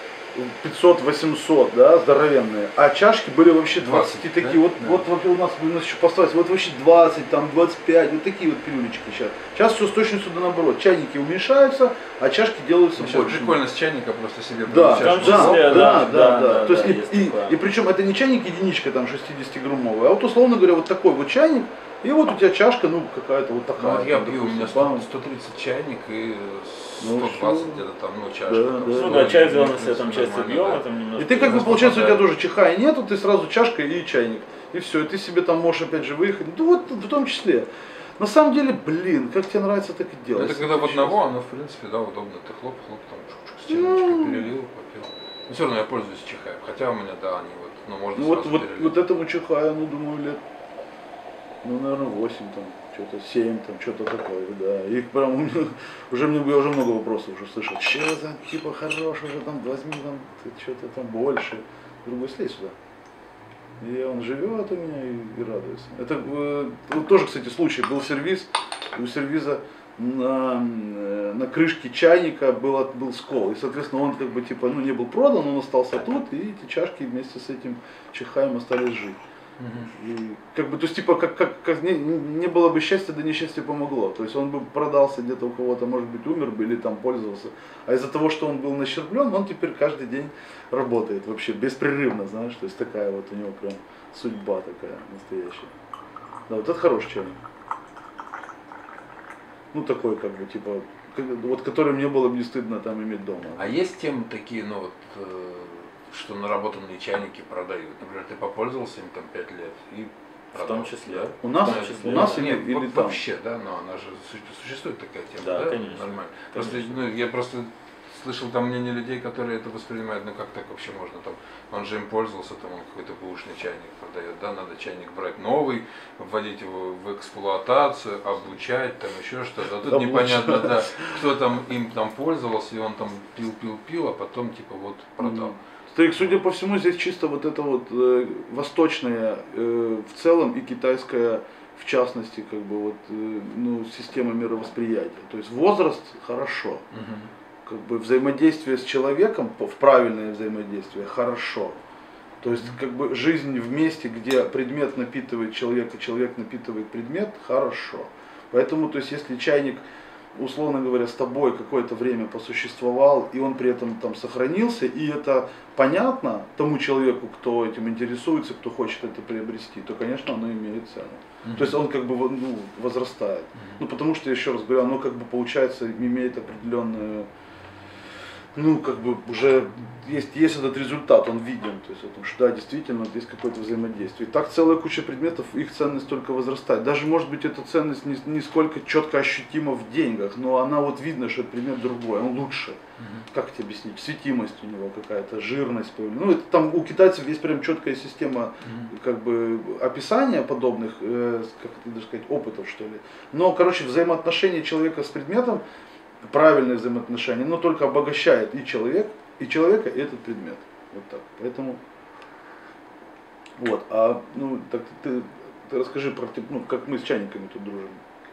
S3: пятьсот-восемьсот, да, здоровенные, а чашки были вообще двадцать,
S2: двадцать,
S3: такие,
S2: да?
S3: вот,
S2: Да.
S3: вот, вот у нас, у нас еще поставить, вот вообще двадцать, там двадцать пять, вот такие вот пилюлечки сейчас. Сейчас все с точностью да наоборот, чайники уменьшаются, а чашки делаются
S2: Ну, сейчас
S3: больше.
S2: прикольно с чайника просто себе
S3: Да,
S2: прям
S3: да,
S2: чашку
S3: да,
S2: взял.
S3: да, да, да,
S4: да,
S3: То есть
S4: да,
S3: и,
S4: есть
S3: и,
S4: такое.
S3: и причем это не чайник единичка там шестидесятиграммовый, а вот условно говоря вот такой вот чайник, и вот у тебя чашка, ну какая-то вот
S2: Ну,
S3: такая.
S2: вот я
S3: там,
S2: пью, у меня
S3: допустим,
S2: сто тридцать чайник и
S3: Ну,
S2: сто двадцать
S3: всё.
S2: где-то там, ну, чашка.
S3: Да,
S2: там,
S3: да.
S2: сто
S4: Ну да, чай взял на
S2: миллилитров,
S4: себя там
S2: всё
S4: часть
S2: нормально,
S4: объема,
S2: да.
S4: там немножко.
S3: И ты как бы
S2: Просто
S3: получается у тебя
S2: попадает.
S3: тоже чиха нету, ты сразу чашка и чайник. И все, и ты себе там можешь опять же выехать. Ну вот в том числе. На самом деле, блин, как тебе нравится, так и
S2: Ну,
S3: делай.
S2: это когда в одного, оно в принципе, да, удобно. Ты хлоп-хлоп, там чук-чук,
S3: Ну.
S2: стеночкой перелил, попил. Но все равно я пользуюсь чихаем. Хотя у меня, да, они вот, ну, можно
S3: Ну вот,
S2: сразу
S3: вот,
S2: перелить.
S3: вот этому чихаю, ну думаю, лет, ну наверное восемь там, что-то семь там, что-то такое, да. И прям у меня, уже мне я уже много вопросов уже слышал. Че за типа хорош уже там, возьми там, ты что-то там больше. Другой слезь сюда. И он живет у меня и, и радуется. Это э, вот тоже, кстати, случай. Был сервиз, и у сервиза на, э, на крышке чайника был, был скол. И, соответственно, он как бы типа, ну, не был продан, он остался тут, и эти чашки вместе с этим чихаем остались жить.
S2: Мгм.
S3: И как бы, то есть, типа, как, как, как не, не было бы счастья, да несчастье помогло. То есть он бы продался где-то у кого-то, может быть, умер бы или там пользовался. А из-за того, что он был нащерблен, он теперь каждый день работает вообще беспрерывно, знаешь. То есть такая вот у него прям судьба такая настоящая. Да, вот это хороший чайник. ну такой как бы типа, как- вот который мне было бы не стыдно там иметь дома.
S2: А есть темы такие, ну вот, э, что наработанные чайники продают? Например, ты попользовался им там пять лет и
S4: В
S2: продал,
S4: том числе.
S2: да?
S3: У нас,
S4: В том числе,
S3: у нас
S4: да.
S3: или,
S2: Нет,
S3: или
S2: во-
S3: там?
S2: вообще, да, но она же су- существует такая тема,
S4: Да,
S2: да?
S4: конечно.
S2: Нормально. Просто,
S4: Конечно.
S2: ну, я просто слышал там мнение людей, которые это воспринимают, ну как так вообще можно, там, он же им пользовался, там он какой-то бэушный чайник продает, да, надо чайник брать новый, вводить его в эксплуатацию, обучать, там еще что-то, а тут
S3: Обучать.
S2: непонятно, да, кто там им там пользовался, и он там пил-пил-пил, а потом типа вот продал.
S3: Старик, судя по всему, здесь чисто вот это вот э, восточная э, в целом и китайская в частности, как бы вот, э, ну, система мировосприятия. То есть возраст хорошо,
S2: Мгм.
S3: как бы взаимодействие с человеком, по- в правильное взаимодействие хорошо. То есть как бы жизнь в месте, где предмет напитывает человека, человек напитывает предмет, хорошо. Поэтому, то есть если чайник, условно говоря, с тобой какое-то время посуществовал, и он при этом там сохранился, и это понятно тому человеку, кто этим интересуется, кто хочет это приобрести, то, конечно, оно имеет цену.
S2: Мгм.
S3: То есть он как бы во- ну, возрастает. Ну, потому что, еще раз говорю, оно как бы получается, имеет определенную, ну, как бы уже есть, есть этот результат, он виден, то есть, потому что, да, действительно, вот есть какое-то взаимодействие. И так целая куча предметов, их ценность только возрастает. Даже, может быть, эта ценность не, не сколько четко ощутима в деньгах, но она вот видно, что этот предмет другой, он лучше.
S2: Мгм.
S3: Как тебе объяснить? Светимость у него какая-то, жирность. Ну, это там у китайцев есть прям четкая система
S2: Мгм.
S3: как бы описания подобных, э, как это даже сказать, опытов, что ли. Но, короче, взаимоотношения человека с предметом, правильное взаимоотношение, но только обогащает и человек, и человека, и этот предмет. Вот так. Поэтому, вот, а, ну, так ты, ты расскажи про, тип- ну, как мы с чайниками тут дружим.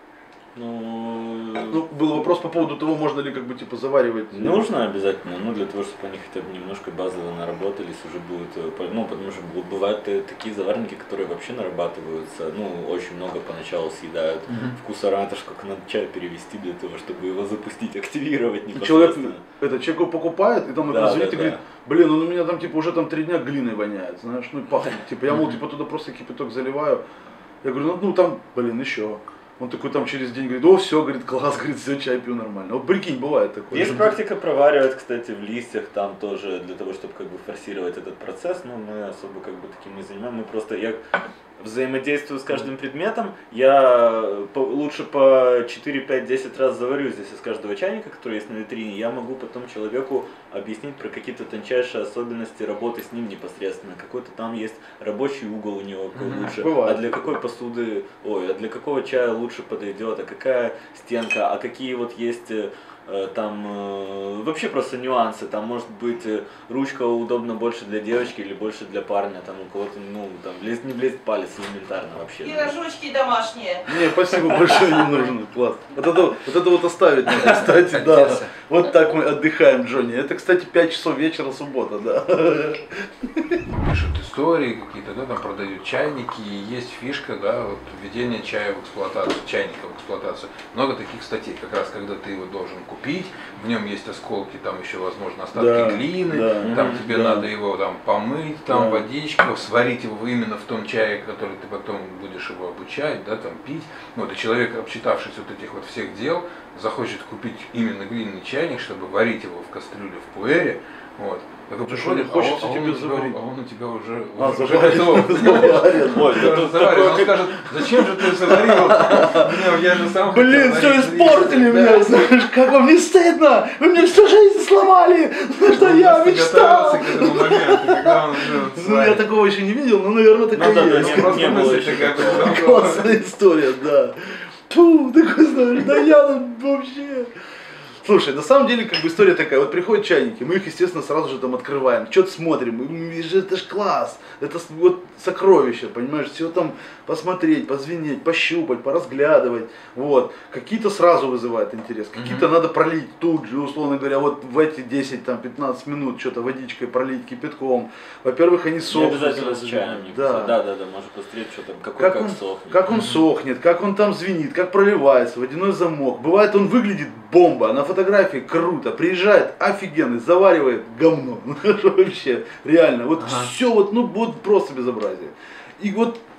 S4: Ну,
S3: Ну, был вопрос по поводу того, можно ли как бы типа заваривать.
S4: нужно обязательно, ну для того, чтобы они хотя бы немножко базово наработались, уже будет, э, по- ну потому что бу- бывают э, такие заварники, которые вообще нарабатываются, ну очень много поначалу съедают.
S2: Мгм.
S4: Вкус аромата, сколько надо чая перевести для того, чтобы его запустить, активировать
S3: И человек,
S4: непосредственно.
S3: это, человек его покупает, и там
S4: Да,
S3: это звонит
S4: да,
S3: и говорит,
S4: да.
S3: блин, он у меня там типа уже там три дня глиной воняет, знаешь, ну и пахнет. Типа я, мол, типа туда просто кипяток заливаю. Я говорю, ну, ну там, блин, еще. Он такой там через день говорит, о, все, говорит, класс, говорит, все, чай пью нормально. Вот прикинь, бывает такое.
S4: Есть практика проваривать, кстати, в листьях, там тоже для того, чтобы как бы форсировать этот процесс, но мы особо как бы таким не занимаем, мы просто, я взаимодействую с каждым предметом, я по- лучше по четыре, пять, десять раз заварю здесь из каждого чайника, который есть на витрине, я могу потом человеку объяснить про какие-то тончайшие особенности работы с ним непосредственно, какой-то там есть рабочий угол у него
S2: Мгм.
S4: лучше,
S3: Бывает.
S4: а для какой посуды, ой, а для какого чая лучше подойдет, а какая стенка, а какие вот есть э, э, там э, вообще просто нюансы, там может быть э, ручка удобна больше для девочки или больше для парня, там у кого-то, ну, там, влезть, не влезть палец элементарно вообще.
S1: И
S4: да.
S1: рожочки домашние.
S3: Не, спасибо большое, не нужно, класс. Вот это, вот это вот оставить надо, кстати, да.
S2: Одесса.
S3: Вот так мы отдыхаем, Джонни. Это, кстати, пять часов вечера, суббота, да.
S2: Пишут истории какие-то, да, там продают чайники, и есть фишка, да, вот введение чая в эксплуатацию, чайника в эксплуатацию. Много таких статей, как раз когда ты его должен купить, в нем есть осколки, там еще, возможно, остатки
S3: Да,
S2: глины,
S3: да,
S2: там
S4: мгм,
S2: тебе
S3: да.
S2: надо его там помыть, там
S3: Да.
S2: водичка, сварить его именно в том чае, который ты потом будешь его обучать, да, там пить. Вот, и человек, обчитавшись вот этих вот всех дел, захочет купить именно глиняный чайник, чтобы варить его в кастрюле в пуэре, вот. Такой
S3: Потому что
S2: приходит,
S3: не хочется
S2: а он, а
S3: тебе
S2: он у тебя,
S3: заварить.
S2: а он у тебя уже,
S3: А,
S2: уже
S3: заварен,
S2: готов.
S3: заварен.
S4: Ой,
S2: Ты
S4: да
S2: уже
S4: тут
S2: заварен.
S4: такое,
S2: Он
S4: как-
S2: скажет, зачем же ты заварил? Не, я же сам
S3: Блин,
S2: хотел
S3: все
S2: заварить
S3: испортили
S2: яйца.
S3: меня, знаешь, как вам не стыдно? Вы мне всю жизнь сломали, что
S2: Он
S3: я
S2: просто
S3: мечтал.
S2: готовился к этому моменту, когда он уже вот
S3: Ну, я
S2: сварит.
S3: такого еще не видел, но, наверное, такое
S4: да, да,
S3: есть.
S4: не-
S2: Просто
S4: не было
S2: мысль
S4: еще
S2: такая
S4: такого.
S2: пришла.
S3: Классная история, да. Ту, такой, знаешь, да я там вообще... Слушай, на самом деле, как бы история такая, вот приходят чайники, мы их, естественно, сразу же там открываем, что-то смотрим, и же это ж класс, это с- вот сокровище, понимаешь, все там посмотреть, позвенеть, пощупать, поразглядывать, вот. Какие-то сразу вызывают интерес, какие-то надо пролить тут же, условно говоря, вот в эти десять-пятнадцать минут что-то водичкой пролить, кипятком. Во-первых, они
S4: Не
S3: сохнут.
S4: обязательно
S3: сразу
S4: с
S3: же.
S4: чаем, не
S3: Да.
S4: да, да, да, можно посмотреть, что там, какой
S3: Как
S4: как,
S3: он,
S4: сохнет.
S3: как он сохнет, как он там звенит, как проливается, водяной замок. Бывает, он выглядит бомба, на фотографии круто, приезжает офигенный, заваривает говно. Ну, что вообще, реально, вот
S2: Ага.
S3: все вот, ну вот просто безобразие. И вот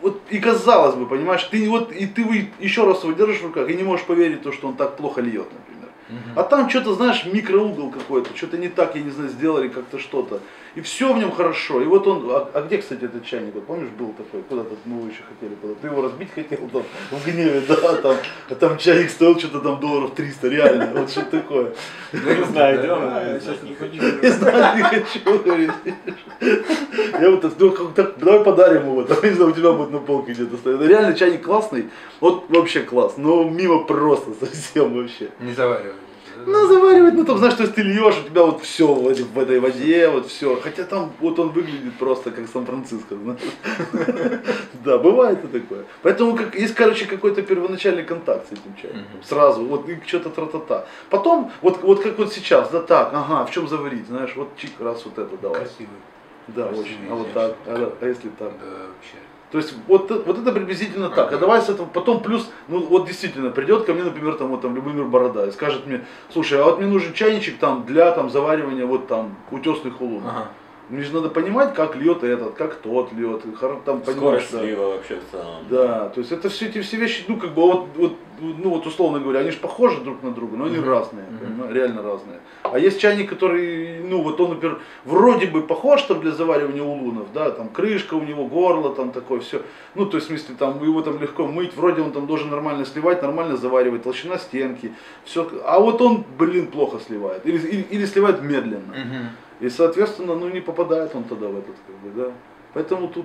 S3: вот и казалось бы, понимаешь, ты вот и ты вы- еще раз его держишь в руках и не можешь поверить в то, что он так плохо льет, например. А там что-то, знаешь, микроугол какой-то, что-то не так, я не знаю, сделали как-то что-то. И все в нем хорошо. И вот он, а, а где, кстати, этот чайник? Вот помнишь, был такой, куда-то мы его еще хотели, куда ты его разбить хотел там, в гневе, да, там, а там чайник стоил что-то там долларов триста, реально, вот что такое.
S4: Я не знаю, где он.
S2: Да, я
S4: я
S2: сейчас
S4: сейчас
S2: не
S4: не
S2: хочу.
S3: Не знаю, не хочу говорить. Я вот так, ну, как так, давай подарим его, там, не знаю, у тебя будет на полке где-то стоит. Реально чайник классный, вот вообще класс, но мимо просто совсем вообще.
S2: Не заваривай.
S3: Ну, заваривать, ну там, знаешь, то есть ты льешь, у тебя вот все в, этой- в этой воде, вот все. Хотя там вот он выглядит просто как Сан-Франциско, знаешь. Да, бывает и такое. Поэтому как, есть, короче, какой-то первоначальный контакт с этим чаем. Сразу, вот и что-то тра-та-та. Потом, вот, вот как вот сейчас, да так, ага, в чем заварить, знаешь, вот чик, раз вот это давай.
S2: Красивый.
S3: Да,
S2: красивый,
S3: очень. А вот так, а, а если так?
S2: Да, вообще.
S3: То есть вот, э- вот это приблизительно так. А давай с этого потом плюс, ну вот действительно, придет ко мне, например, там вот там Любомир Борода и скажет мне, слушай, а вот мне нужен чайничек там для там заваривания вот там утесных улунов.
S2: Ага.
S3: Мне же надо понимать, как льет этот, как тот льет, и хоро- там понимаешь,
S4: Скорость
S3: да.
S4: слива вообще в целом.
S3: Да, то есть это все эти все вещи, ну как бы вот, вот, ну вот условно говоря, они же похожи друг на друга, но они
S2: Мгм.
S3: разные,
S2: Мгм.
S3: понимаешь, реально разные. А есть чайник, который, ну вот он, например, вроде бы похож там для заваривания улунов, да, там крышка у него, горло там такое, все. Ну то есть в смысле там его там легко мыть, вроде он там должен нормально сливать, нормально заваривать, толщина стенки, все. А вот он, блин, плохо сливает или, или, или сливает медленно.
S2: Мгм.
S3: И, соответственно, ну не попадает он тогда в этот, как бы, да. Поэтому тут,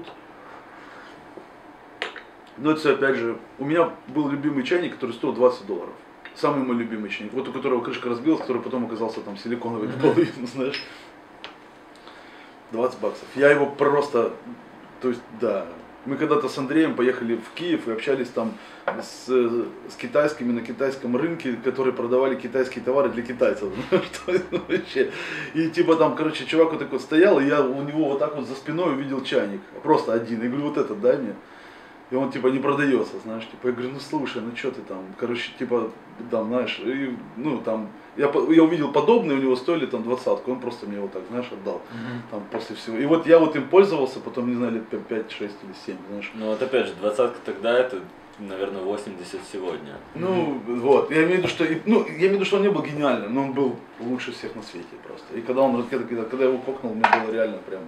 S3: ну это опять же, у меня был любимый чайник, который стоил двадцать долларов. Самый мой любимый чайник, вот у которого крышка разбилась, который потом оказался там силиконовый, наполовину, знаешь. двадцать баксов. Я его просто, то есть, да. Мы когда-то с Андреем поехали в Киев и общались там с, с китайскими на китайском рынке, которые продавали китайские товары для китайцев. Что это вообще? И типа там, короче, чувак вот такой вот стоял, и я у него вот так вот за спиной увидел чайник. Просто один. Я говорю, вот этот дай мне. И он типа не продается, знаешь, типа, я говорю, ну слушай, ну что ты там, короче, типа, там, знаешь, и, ну там, я, по- я увидел подобные, у него стоили там двадцатку, он просто мне его так, знаешь, отдал,
S2: Мгм.
S3: там, после всего. И вот я вот им пользовался, потом, не знаю, лет пять, шесть или семь, знаешь.
S4: Ну вот опять же, двадцатка тогда это, наверное, восемьдесят сегодня.
S3: Ну, вот, я имею в виду, что, и- ну, я имею в виду, что он не был гениальным, но он был лучше всех на свете просто. И когда он, когда, когда, когда я его кокнул, мне было реально прям...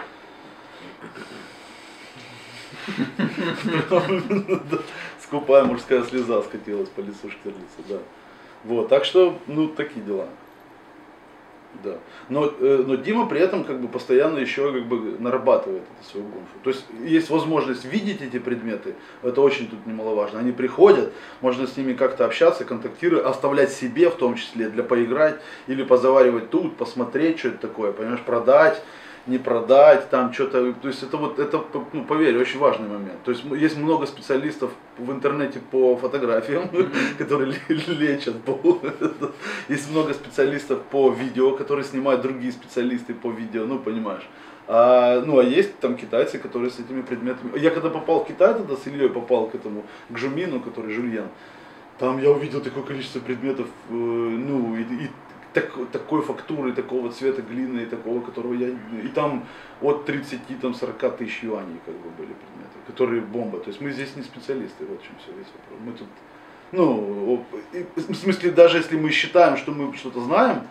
S3: Да, скупая мужская слеза скатилась по лицу Штирлица, да. Вот, так что, ну, такие дела. Да. Но, э, но Дима при этом как бы постоянно еще как бы нарабатывает эту свою гонку. То есть есть возможность видеть эти предметы, это очень тут немаловажно. Они приходят, можно с ними как-то общаться, контактировать, оставлять себе в том числе для поиграть или позаваривать тут, посмотреть, что это такое, понимаешь, продать, не продать, там что-то, то есть это вот, это, ну, поверь, очень важный момент. То есть есть много специалистов в интернете по фотографиям, которые лечат, есть много специалистов по видео, которые снимают другие специалисты по видео, ну, понимаешь. А, ну, а есть там китайцы, которые с этими предметами... Я когда попал в Китай, тогда с Ильей попал к этому, к Жумину, который Жульен, там я увидел такое количество предметов, э, ну, и, и так, такой фактуры, такого цвета глины, такого, которого я... И там от тридцати до сорока тысяч юаней как бы были предметы, которые бомба. То есть мы здесь не специалисты, вот в чем все весь вопрос. Мы тут, ну, и, в смысле, даже если мы считаем, что мы что-то знаем,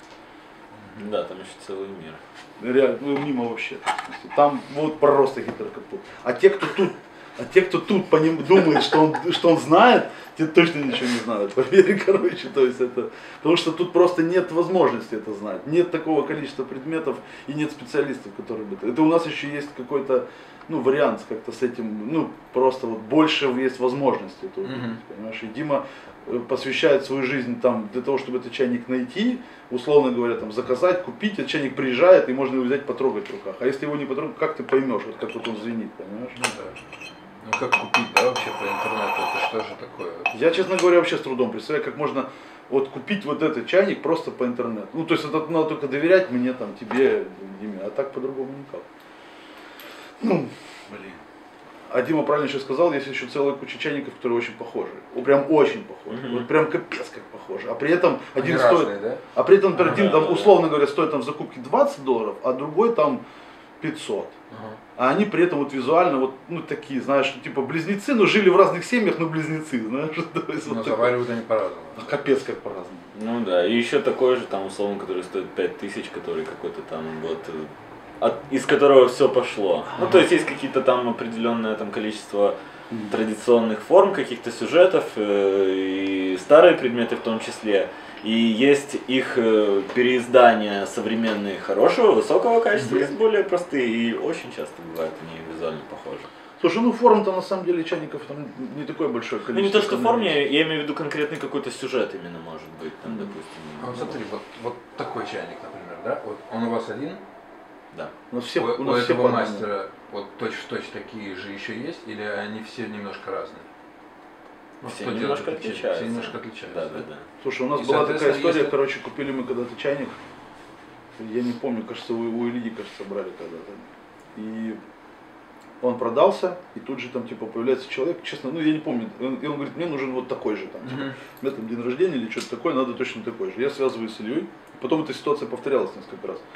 S4: Да, там еще целый мир.
S3: реально, ну, мимо вообще. В смысле, там вот просто гиперкапут. А те, кто тут, а те, кто тут по ним думает, что он, что он знает, те точно ничего не знают, поверь, короче, то есть это, потому что тут просто нет возможности это знать, нет такого количества предметов и нет специалистов, которые бы, это у нас еще есть какой-то, ну, вариант как-то с этим, ну, просто вот больше есть возможности это увидеть,
S2: Мгм.
S3: понимаешь, и Дима э, посвящает свою жизнь там для того, чтобы этот чайник найти, условно говоря, там заказать, купить, этот чайник приезжает и можно его взять, потрогать в руках, а если его не потрогать, как ты поймешь, вот как вот он звенит, понимаешь?
S2: Ну да. Ну как купить, да, вообще по интернету, это что же такое?
S3: Я, честно говоря, вообще с трудом представляю, как можно вот купить вот этот чайник просто по интернету. Ну, то есть это надо только доверять мне, там, тебе, Диме, а так по-другому никак. Ну, блин. А Дима правильно еще сказал, есть еще целая куча чайников, которые очень похожи. О, прям очень похожи.
S4: Мгм.
S3: Вот прям капец как похожи. А при этом один
S2: Они
S3: стоит...
S2: разные, да?
S3: А при этом, например,
S4: Ага,
S3: один, там,
S4: да, да.
S3: условно говоря, стоит там в закупке двадцать долларов, а другой там пятьсот.
S2: Ага.
S3: А они при этом вот визуально вот, ну, такие, знаешь, типа близнецы, но жили в разных семьях, но близнецы, знаешь. То есть,
S2: Но
S3: вот
S2: заваривают они по-разному.
S3: такой. Капец как по-разному.
S4: Ну да, и еще такой же, там, условно, который стоит пять тысяч, который какой-то там вот, э, от, из которого все пошло. Ну, то есть есть какие-то там определенное там количество традиционных форм, каких-то сюжетов, э, и старые предметы в том числе. И есть их э, переиздания современные хорошего, высокого качества, есть более простые, и очень часто бывают они визуально похожи.
S3: Слушай, ну форм-то на самом деле чайников там не такое большое количество.
S4: Ну не то, что в форме, я имею в виду конкретный какой-то сюжет именно может быть, там,
S3: Мгм.
S4: допустим.
S2: А вот смотри, вот, вот такой чайник, например, да? Вот он у вас один?
S4: Да.
S3: У нас все,
S2: у,
S3: у
S2: у
S3: нас все
S2: этого
S3: по одному.
S2: мастера вот точь-в-точь такие же еще есть? Или они все немножко разные? Ну,
S4: Все
S2: что
S4: немножко
S2: делает отличие?
S4: отличаются.
S2: Все немножко отличаются.
S4: Да, да, да.
S3: Слушай, у нас
S2: И,
S3: была такая
S2: соответственно,
S3: история,
S2: если-
S3: короче, купили мы когда-то чайник. Я не помню, кажется, у, у Ильи, кажется, брали когда-то. И он продался, и тут же там типа появляется человек, честно, ну я не помню, он- и он говорит, мне нужен вот такой же там, типа,
S2: Мгм.
S3: у меня там день рождения или что-то такое, надо точно такой же. Я связываюсь с Ильей, потом эта ситуация повторялась несколько раз.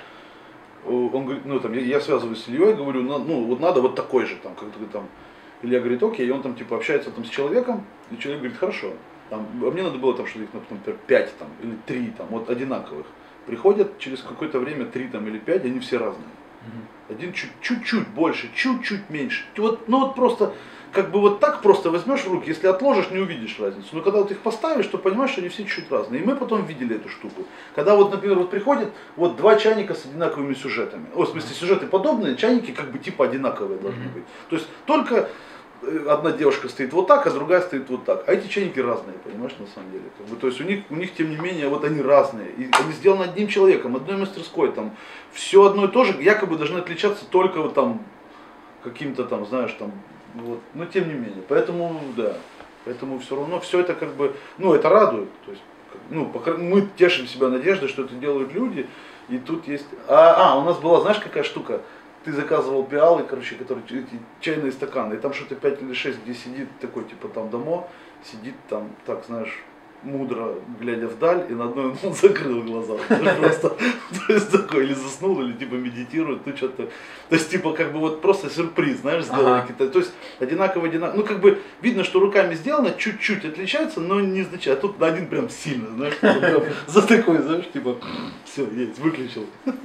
S3: О, Он говорит, ну там, я, я связываюсь с Ильей, говорю, «На- ну вот надо вот такой же там, как-то там. Илья говорит, окей, и он там типа общается там с человеком, и человек говорит, хорошо. Там, а мне надо было там, что их, например, пять там, или три там, вот одинаковых. Приходят через какое-то время три там или пять, они все разные.
S2: Мгм.
S3: Один чуть- чуть-чуть больше, чуть-чуть меньше. Вот, ну вот просто, как бы вот так просто возьмешь в руки, если отложишь, не увидишь разницу. Но когда вот их поставишь, то понимаешь, что они все чуть-чуть разные. И мы потом видели эту штуку. Когда вот, например, вот приходят вот два чайника с одинаковыми сюжетами. О, в смысле, сюжеты подобные, чайники как бы типа одинаковые должны
S2: Мгм.
S3: быть. То есть только э, одна девушка стоит вот так, а другая стоит вот так. А эти чайники разные, понимаешь, на самом деле. Как бы, то есть у них, у них, тем не менее, вот они разные. И они сделаны одним человеком, одной мастерской. Там, все одно и то же, якобы должны отличаться только вот там каким-то там, знаешь, там, вот. Но тем не менее. Поэтому, да. Поэтому все равно все это как бы, ну, это радует. То есть, как- ну, по крайней- мы тешим себя надеждой, что это делают люди. И тут есть. А, а, у нас была, знаешь, какая штука? Ты заказывал пиалы, короче, которые эти чайные стаканы, и там что-то пять или шесть, где сидит такой, типа там домо, сидит там, так, знаешь, мудро, глядя вдаль, и на одной он закрыл глаза. Просто, то есть такой, или заснул, или типа медитирует, ну что-то. То есть, типа, как бы вот просто сюрприз, знаешь, сделали
S2: Ага.
S3: какие-то. То есть одинаково, одинаково. Ну, как бы видно, что руками сделано, чуть-чуть отличается, но не значит. А тут на один прям сильно, знаешь, типа, прям за такой, знаешь, типа, все, есть, выключил.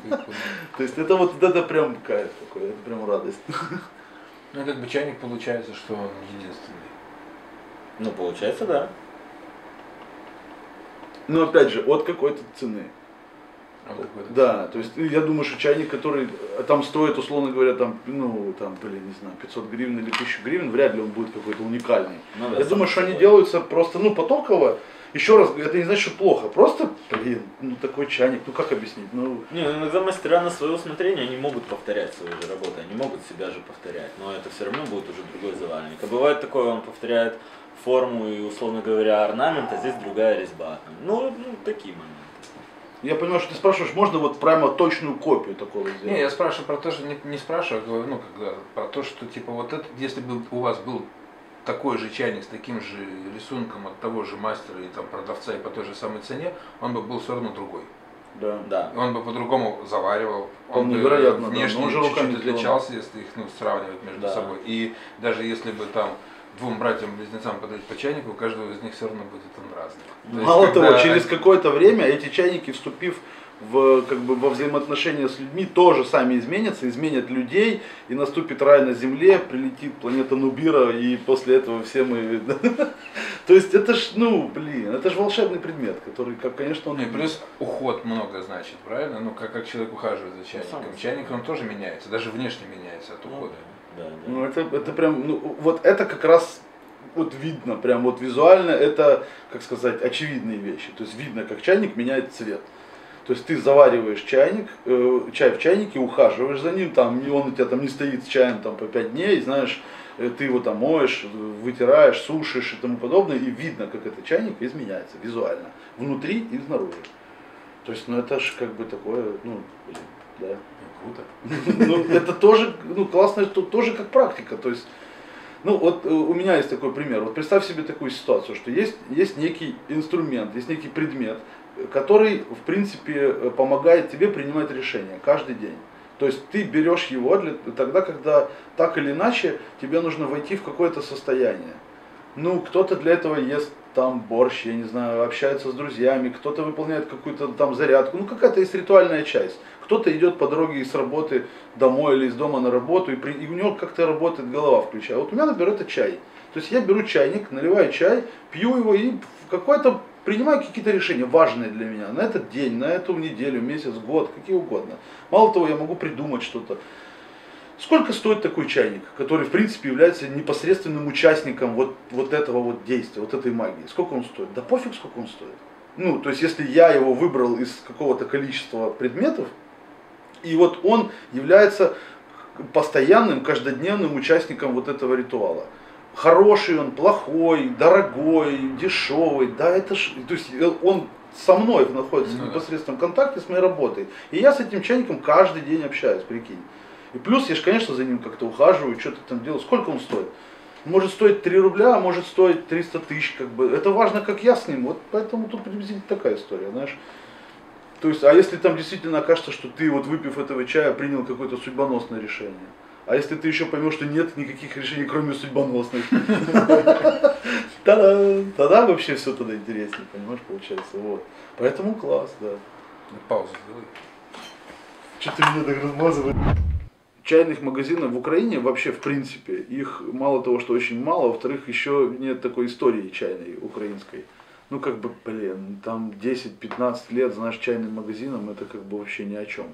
S3: То есть это вот это прям кайф такой, это прям радость.
S2: Ну, как бы чайник получается, что он единственный.
S4: Ну, получается, да.
S3: Но опять же, от какой-то цены.
S2: Он какой-то-
S3: Да, то есть я думаю, что чайник, который там стоит, условно говоря, там, ну, там, блин, не знаю, пятьсот гривен или тысячу гривен, вряд ли он будет какой-то уникальный.
S4: Ну да,
S3: Я
S4: само
S3: думаю, что они
S4: собой.
S3: делаются просто, ну, потоково. Еще раз, это не значит, что плохо, просто, блин, ну такой чайник, ну как объяснить, ну,
S4: Не, ну, иногда мастера на свое усмотрение, они могут повторять свои же работы, они могут себя же повторять, но это все равно будет уже другой завальник. А бывает такое, он повторяет форму и, условно говоря, орнамент, а здесь другая резьба. Там. Ну, ну, такие моменты.
S3: я понимаю, что ты спрашиваешь, можно вот прямо точную копию такого сделать?
S2: Не, я спрашиваю про то, что не, не спрашиваю, а говорю, ну, когда, про то, что типа вот это, если бы у вас был такой же чайник с таким же рисунком от того же мастера и там продавца и по той же самой цене, он бы был все равно другой.
S3: Да.
S4: Да.
S2: Он бы по-другому заваривал, он
S3: Вполне
S2: бы
S3: вероятно, да,
S2: внешне
S3: но он же руками
S2: чуть-чуть
S3: сделан.
S2: отличался, если их ну, сравнивать между
S4: Да.
S2: собой. И даже если бы там двум братьям-близнецам подарить по чайнику, у каждого из них все равно будет он разный. То есть,
S3: Мало
S2: когда
S3: того, через
S2: они-
S3: какое-то время эти чайники, вступив в, как бы, во взаимоотношения с людьми, тоже сами изменятся, изменят людей, и наступит рай на земле, прилетит планета Нубира, и после этого все мы... То есть это ж, ну, блин, это ж волшебный предмет, который, как, конечно, он...
S2: Ну и плюс уход много значит, правильно? Ну как, как человек ухаживает за чайником.
S4: само
S2: Чайник он тоже меняется, даже внешне меняется от
S4: Ну,
S2: ухода.
S4: да, да.
S3: Ну это, это прям, ну вот это как раз вот видно, прям вот визуально, это, как сказать, очевидные вещи. То есть видно, как чайник меняет цвет. То есть ты завариваешь чайник, э, чай в чайнике, ухаживаешь за ним, там, и он у тебя там не стоит с чаем там, по пять дней, знаешь, э, ты его там моешь, вытираешь, сушишь и тому подобное, и видно, как этот чайник изменяется визуально, внутри и снаружи. То есть, ну это ж как бы такое, ну, блин, да.
S2: Ну, круто.
S3: Ну, это тоже, ну, классно, это тоже как практика. То есть, ну, вот э, у меня есть такой пример. Вот представь себе такую ситуацию, что есть, есть некий инструмент, есть некий предмет, который, в принципе, э, помогает тебе принимать решения каждый день. То есть ты берешь его для, тогда, когда так или иначе тебе нужно войти в какое-то состояние. Ну, кто-то для этого ест там борщ, я не знаю, общается с друзьями, кто-то выполняет какую-то там зарядку, ну какая-то есть ритуальная часть. Кто-то идет по дороге с работы домой или из дома на работу, и, при, и у него как-то работает голова включая. Вот у меня, например, это чай. То есть я беру чайник, наливаю чай, пью его и какой-то принимаю какие-то решения важные для меня на этот день, на эту неделю, месяц, год, какие угодно. Мало того, я могу придумать что-то. Сколько стоит такой чайник, который в принципе является непосредственным участником вот, вот этого вот действия, вот этой магии? Сколько он стоит? Да пофиг, сколько он стоит. Ну, то есть если я его выбрал из какого-то количества предметов, и вот он является постоянным, каждодневным участником вот этого ритуала. Хороший он, плохой, дорогой, дешевый, да это ж, то есть он со мной находится в непосредственном контакте с моей работой. И я с этим чайником каждый день общаюсь, прикинь. И плюс я же, конечно, за ним как-то ухаживаю, что-то там делаю. Сколько он стоит? Может стоить три рубля, а может стоить триста тысяч, как бы. Это важно, как я с ним. Вот поэтому тут приблизительно такая история, знаешь. То есть, а если там действительно окажется, что ты, вот выпив этого чая, принял какое-то судьбоносное решение? А если ты еще поймешь, что нет никаких решений, кроме судьбоносных, тогда вообще все тогда интереснее, понимаешь, получается. Вот. Поэтому класс, да.
S2: Паузу сделай.
S3: Что ты меня так размазываешь? Чайных магазинов в Украине вообще в принципе, их мало того, что очень мало, во-вторых, еще нет такой истории чайной украинской. Ну как бы, блин, там десять-пятнадцать лет, знаешь, чайным магазином, это как бы вообще ни о чем.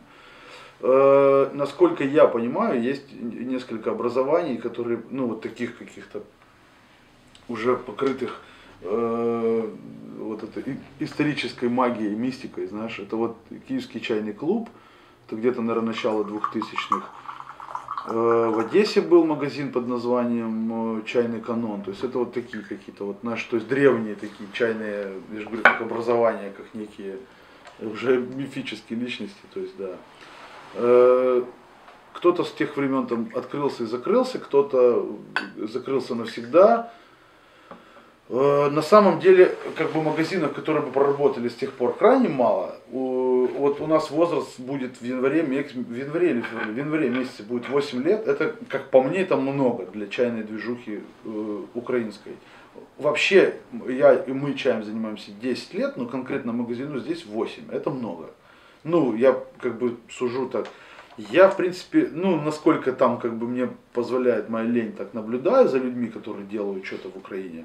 S3: Э, насколько я понимаю, есть несколько образований, которые, ну вот таких каких-то уже покрытых э, вот этой исторической магией, мистикой, знаешь, это вот Киевский чайный клуб, это где-то, наверное, начало двухтысячных. В Одессе был магазин под названием «Чайный канон», то есть это вот такие какие-то вот наши, то есть древние такие чайные, я же говорю, как образования, как некие уже мифические личности, то есть да. Кто-то с тех времен там открылся и закрылся, кто-то закрылся навсегда. На самом деле, как бы магазинов, которые бы проработали с тех пор, крайне мало. Вот у нас возраст будет в январе, в январе или в январе месяце будет восемь лет. Это, как по мне, это много для чайной движухи э, украинской. Вообще, я и мы чаем занимаемся десять лет, но конкретно магазину здесь восемь. Это много. Ну, я как бы сужу так. Я, в принципе, ну, насколько там как бы мне позволяет моя лень, так наблюдаю за людьми, которые делают что-то в Украине.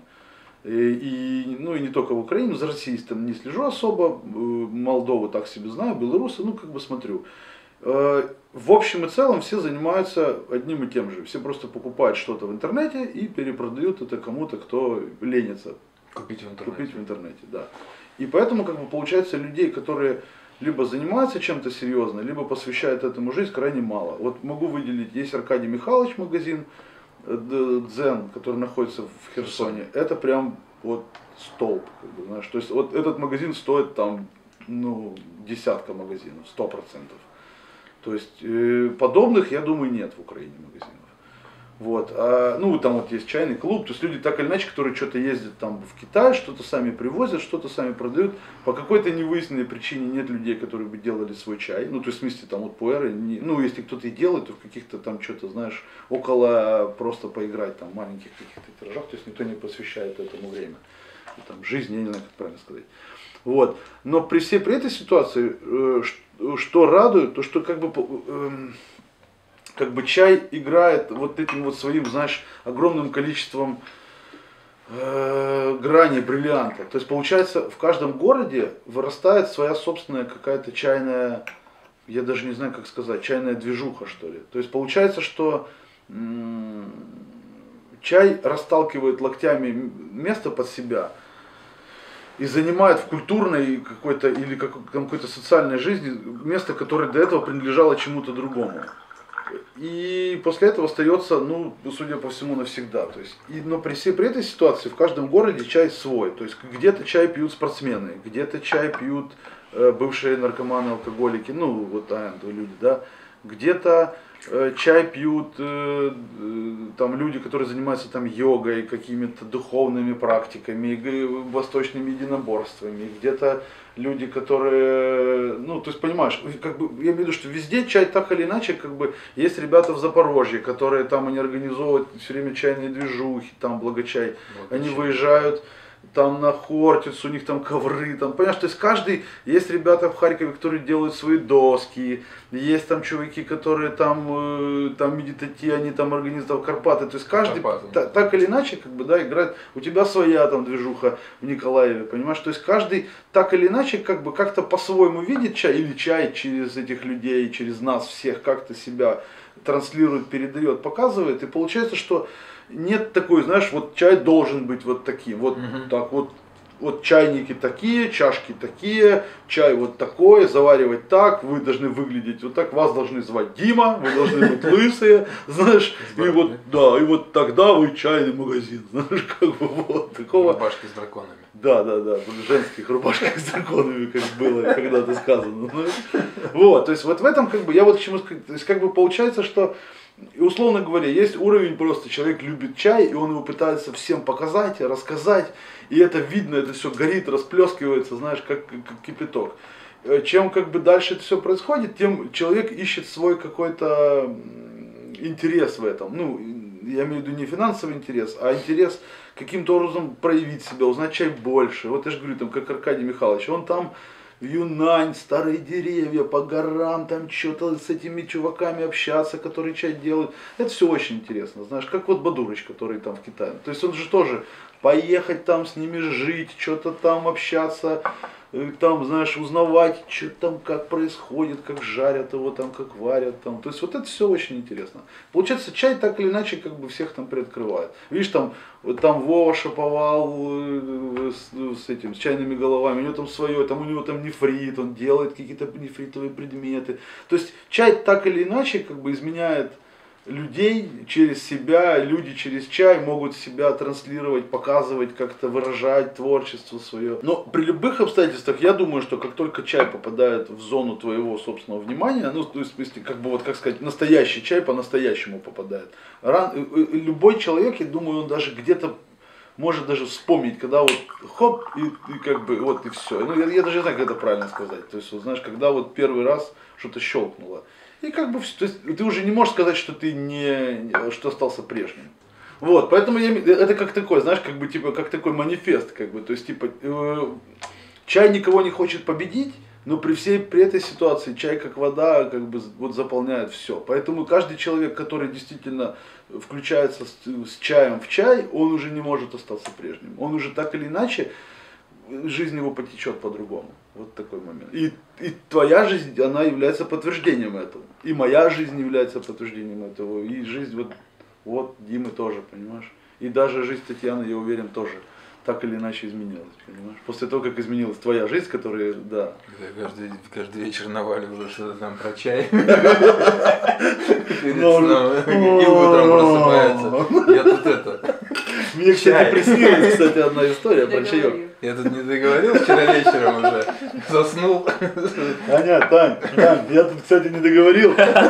S3: И, ну и не только в Украине, за Россией там не слежу особо, Молдову так себе знаю, белорусы, ну как бы смотрю. В общем и целом все занимаются одним и тем же. Все просто покупают что-то в интернете и перепродают это кому-то, кто ленится.
S2: Купить в интернете.
S3: Купить в интернете, да. И поэтому как бы получается людей, которые либо занимаются чем-то серьезно, либо посвящают этому жизнь, крайне мало. Вот могу выделить, есть Аркадий Михайлович магазин, Дзен, который находится в Херсоне, это прям вот столб, как бы, знаешь, то есть вот этот магазин стоит там, ну, десятка магазинов, сто процентов. То есть э, подобных, я думаю, нет в Украине магазинов. Вот, а, ну там вот есть чайный клуб, то есть люди так или иначе, которые что-то ездят там в Китай, что-то сами привозят, что-то сами продают. По какой-то невыясненной причине нет людей, которые бы делали свой чай. Ну, то есть в смысле там вот пуэры, не, ну если кто-то и делает, то в каких-то там что-то, знаешь, около просто поиграть там маленьких каких-то тиражах, то есть никто не посвящает этому время. И, там жизнь, я не знаю, как правильно сказать. Вот. Но при всей при этой ситуации, э, что, что радует, то что как бы э, как бы чай играет вот этим вот своим, знаешь, огромным количеством э, граней бриллианта. То есть получается в каждом городе вырастает своя собственная какая-то чайная, я даже не знаю как сказать, чайная движуха что ли. То есть получается, что м- чай расталкивает локтями место под себя и занимает в культурной какой-то или какой-то социальной жизни место, которое до этого принадлежало чему-то другому. И после этого остается, ну, судя по всему, навсегда. То есть, и, но при всей при этой ситуации в каждом городе чай свой. То есть где-то чай пьют спортсмены, где-то чай пьют э, бывшие наркоманы, алкоголики, ну, вот а, люди, да. где-то э, чай пьют э, э, там люди, которые занимаются там йогой, какими-то духовными практиками, г- восточными единоборствами, где-то люди, которые, ну, то есть, понимаешь, как бы, я имею в виду, что везде чай так или иначе, как бы, есть ребята в Запорожье, которые там, они организовывают все время чайные движухи, там, Благочай, они выезжают там на Хортицу, у них там ковры, там, понимаешь, то есть каждый, есть ребята в Харькове, которые делают свои доски, есть там чуваки, которые там, э, там медитати, они там организовали Карпаты, то есть каждый
S2: Карпаты.
S3: та- так или иначе, как бы, да, играет, у тебя своя там движуха в Николаеве, понимаешь, то есть каждый так или иначе, как бы, как-то по-своему видит чай, или чай через этих людей, через нас всех, как-то себя транслирует, передает, показывает, и получается, что нет такой, знаешь, вот чай должен быть вот таким, вот
S2: Мгм.
S3: так вот, вот чайники такие, чашки такие, чай вот такой, заваривать так, вы должны выглядеть вот так, вас должны звать Дима, вы должны быть лысые, знаешь, и вот, да, и вот тогда вы чайный магазин, знаешь, как бы вот такого.
S2: Рубашки с драконами.
S3: Да, да, да, в женских рубашках с драконами, как было когда-то сказано. Ну, вот, то есть вот в этом, как бы, я вот к чему сказать, то есть как бы получается, что, условно говоря, есть уровень просто, человек любит чай, и он его пытается всем показать, рассказать, и это видно, это все горит, расплескивается, знаешь, как, как кипяток. Э, Чем как бы дальше это все происходит, тем человек ищет свой какой-то м, интерес в этом. Ну, я имею в виду не финансовый интерес, а интерес каким-то образом проявить себя, узнать чай больше. Вот я же говорю, там, как Аркадий Михайлович, он там в Юнань, старые деревья, по горам, там что-то с этими чуваками общаться, которые чай делают. Это все очень интересно, знаешь, как вот Бадурыч, который там в Китае. То есть он же тоже поехать там с ними жить, что-то там общаться, э, там, знаешь, узнавать, что там, как происходит, как жарят его, там, как варят там. То есть вот это все очень интересно. Получается, чай так или иначе как бы всех там приоткрывает. Видишь, там, вот там Вова Шаповал э, с, с этим, с чайными головами, у него там свое, там у него там нефрит, он делает какие-то нефритовые предметы. То есть чай так или иначе как бы изменяет людей через себя, люди через чай могут себя транслировать, показывать, как-то выражать творчество свое. Но при любых обстоятельствах я думаю, что как только чай попадает в зону твоего собственного внимания, ну, то есть, в смысле, как бы вот, как сказать, настоящий чай по-настоящему попадает. Ран, любой человек, я думаю, он даже где-то может даже вспомнить, когда вот хоп, и, и как бы вот и все. Ну, я, я даже не знаю, как это правильно сказать. То есть, вот, знаешь, когда вот первый раз что-то щелкнуло. И как бы, то есть, ты уже не можешь сказать, что ты не, что остался прежним. Вот, поэтому я, это как такой, знаешь, как бы, типа, как такой манифест, как бы, то есть, типа, э, чай никого не хочет победить, но при всей, при этой ситуации чай как вода, как бы, вот заполняет все. Поэтому каждый человек, который действительно включается с, с чаем в чай, он уже не может остаться прежним. Он уже так или иначе, жизнь его потечет по-другому. Вот такой момент. И, и твоя жизнь, она является подтверждением этого. И моя жизнь является подтверждением этого. И жизнь вот, вот Димы тоже, понимаешь. И даже жизнь Татьяны, я уверен, тоже так или иначе изменилась, понимаешь. После того, как изменилась твоя жизнь, которая, да.
S2: Когда каждый, каждый вечер наваливалось что-то там про чай. И утром просыпается. Я тут это.
S3: Мне, кстати, приснилась, кстати, одна история про чаек.
S2: Я тут не договорил вчера вечером уже. Заснул.
S3: Таня, Тань, Тань, я тут, кстати, не договорил.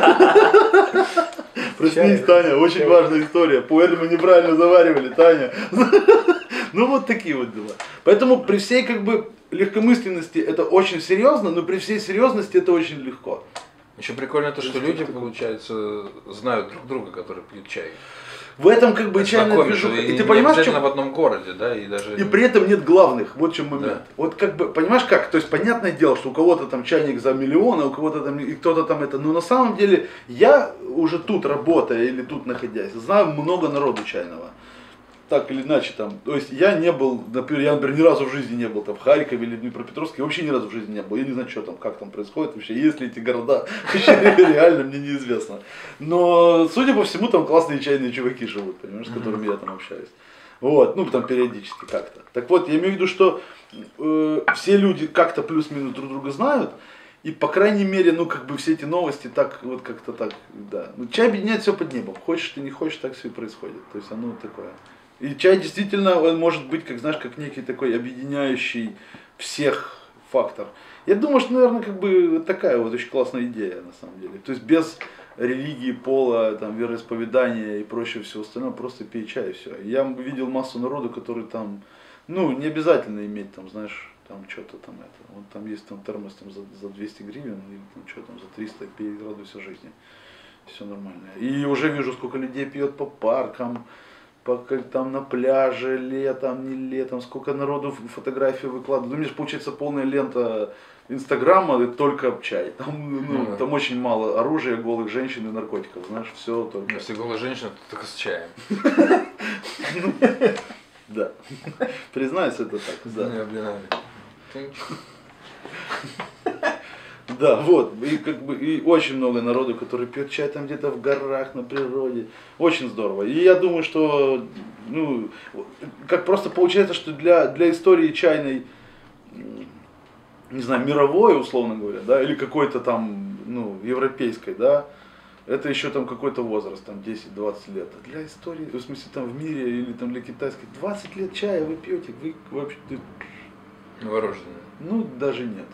S3: Проснись, Таня, очень важная история. Пуэль мы неправильно заваривали, Таня. Ну вот такие вот дела. Поэтому при всей как бы легкомысленности это очень серьезно, но при всей серьезности это очень легко.
S2: Еще прикольно то, что люди, получается, знают друг друга, которые пьют чай.
S3: В этом как бы чайная движуха.
S2: И,
S3: и ты
S2: не
S3: понимаешь,
S2: обязательно
S3: что...
S2: в одном городе, да, и даже...
S3: И при этом нет главных, вот в чем момент.
S2: Да.
S3: Вот как бы, понимаешь как, то есть понятное дело, что у кого-то там чайник за миллион, а у кого-то там, и кто-то там это, но на самом деле я уже тут работая или тут находясь, знаю много народу чайного. Так или иначе там, то есть я не был, например, я, например, ни разу в жизни не был там в Харькове или в Днепропетровске, вообще ни разу в жизни не был, я не знаю, что там, как там происходит вообще, есть ли эти города, вообще реально мне неизвестно. Но, судя по всему, там классные чайные чуваки живут, понимаешь, с которыми я там общаюсь. Вот, ну там периодически как-то. Так вот, я имею в виду, что э, все люди как-то плюс-минус друг друга знают, и по крайней мере, ну как бы все эти новости так, вот как-то так, да. Ну, чай объединяет все под небом, хочешь ты не хочешь, так все и происходит, то есть оно такое. И чай действительно, он может быть, как знаешь, как некий такой объединяющий всех фактор. Я думаю, что, наверное, как бы такая вот очень классная идея, на самом деле. То есть без религии, пола, там, вероисповедания и прочего всего остального, просто пей чай и все. Я видел массу народу, который там, ну, не обязательно иметь там, знаешь, там что-то там это. Вот там есть там термос там, за, за двести гривен, или там что там за триста, пей, радуйся жизни. Все нормально. И уже вижу, сколько людей пьет по паркам, по, как там на пляже, летом, не летом, сколько народу фотографии выкладывают. У меня же получается полная лента Инстаграма, это только чай. Там, ну,
S2: Ну,
S3: там очень мало оружия, голых женщин и наркотиков, знаешь, все только.
S2: Если голая женщина, то только с чаем.
S3: Да. Признаюсь, это так. Да.
S2: Не облинали.
S3: Да, вот, и как бы и очень много народу, который пьет чай там где-то в горах, на природе. Очень здорово. И я думаю, что, ну, как просто получается, что для, для истории чайной, не знаю, мировой, условно говоря, да, или какой-то там, ну, европейской, да, это еще там какой-то возраст, там десять-двадцать лет. А для истории, в смысле там в мире или там для китайской, двадцать лет чая вы пьете, вы вообще,
S2: Новорожденные.
S3: ну, даже нет.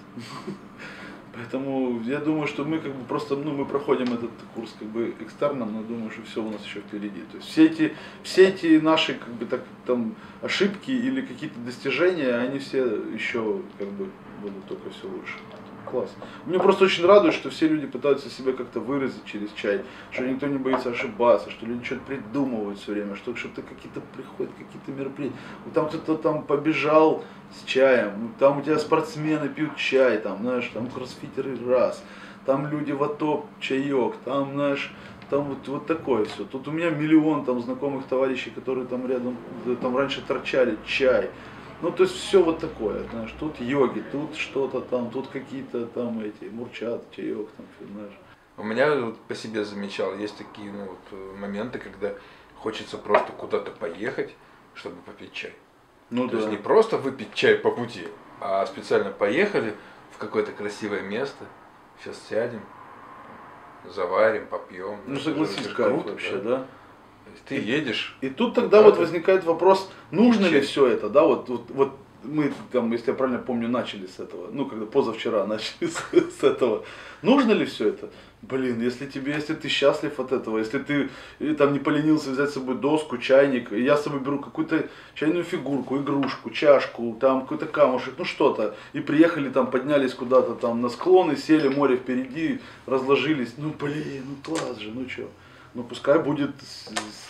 S3: Поэтому я думаю, что мы как бы просто, ну, мы проходим этот курс как бы экстерном, но думаю, что все у нас еще впереди. То есть все эти, все эти наши как бы так там ошибки или какие-то достижения, они все еще как бы будут только все лучше. Класс. Мне просто очень радует, что все люди пытаются себя как-то выразить через чай, что никто не боится ошибаться, что люди что-то придумывают все время, что что-то какие-то приходят, какие-то мероприятия. Там кто-то там побежал с чаем, там у тебя спортсмены пьют чай, там, знаешь, там кроссфитеры раз, там люди в АТО чаек, там, знаешь, там вот, вот такое все. Тут у меня миллион там знакомых товарищей, которые там рядом, там раньше торчали, чай. Ну, то есть все вот такое, знаешь, тут йоги, тут что-то там, тут какие-то там эти, мурчат, чаек, там, знаешь.
S2: У меня вот по себе замечал, есть такие ну, вот, моменты, когда хочется просто куда-то поехать, чтобы попить чай.
S3: Ну,
S2: То
S3: да.
S2: есть не просто выпить чай по пути, а специально поехали в какое-то красивое место, сейчас сядем, заварим, попьем.
S3: Ну,
S2: Это
S3: согласись,
S2: же
S3: кайф
S2: круто,
S3: вообще, да?
S2: То есть ты едешь.
S3: И тут тогда
S2: Да,
S3: вот
S2: да.
S3: возникает вопрос, нужно ли
S2: Чай.
S3: все это, да, вот, вот, вот мы там, если я правильно помню, начали с этого, ну, когда позавчера начали с, с этого, нужно ли все это? Блин, если тебе, если ты счастлив от этого, если ты и, там не поленился взять с собой доску, чайник, и я с собой беру какую-то чайную фигурку, игрушку, чашку, там какой-то камушек, ну что-то, и приехали там, поднялись куда-то там на склоны, сели, море впереди, разложились, ну блин, ну класс же, ну что, ну пускай будет с,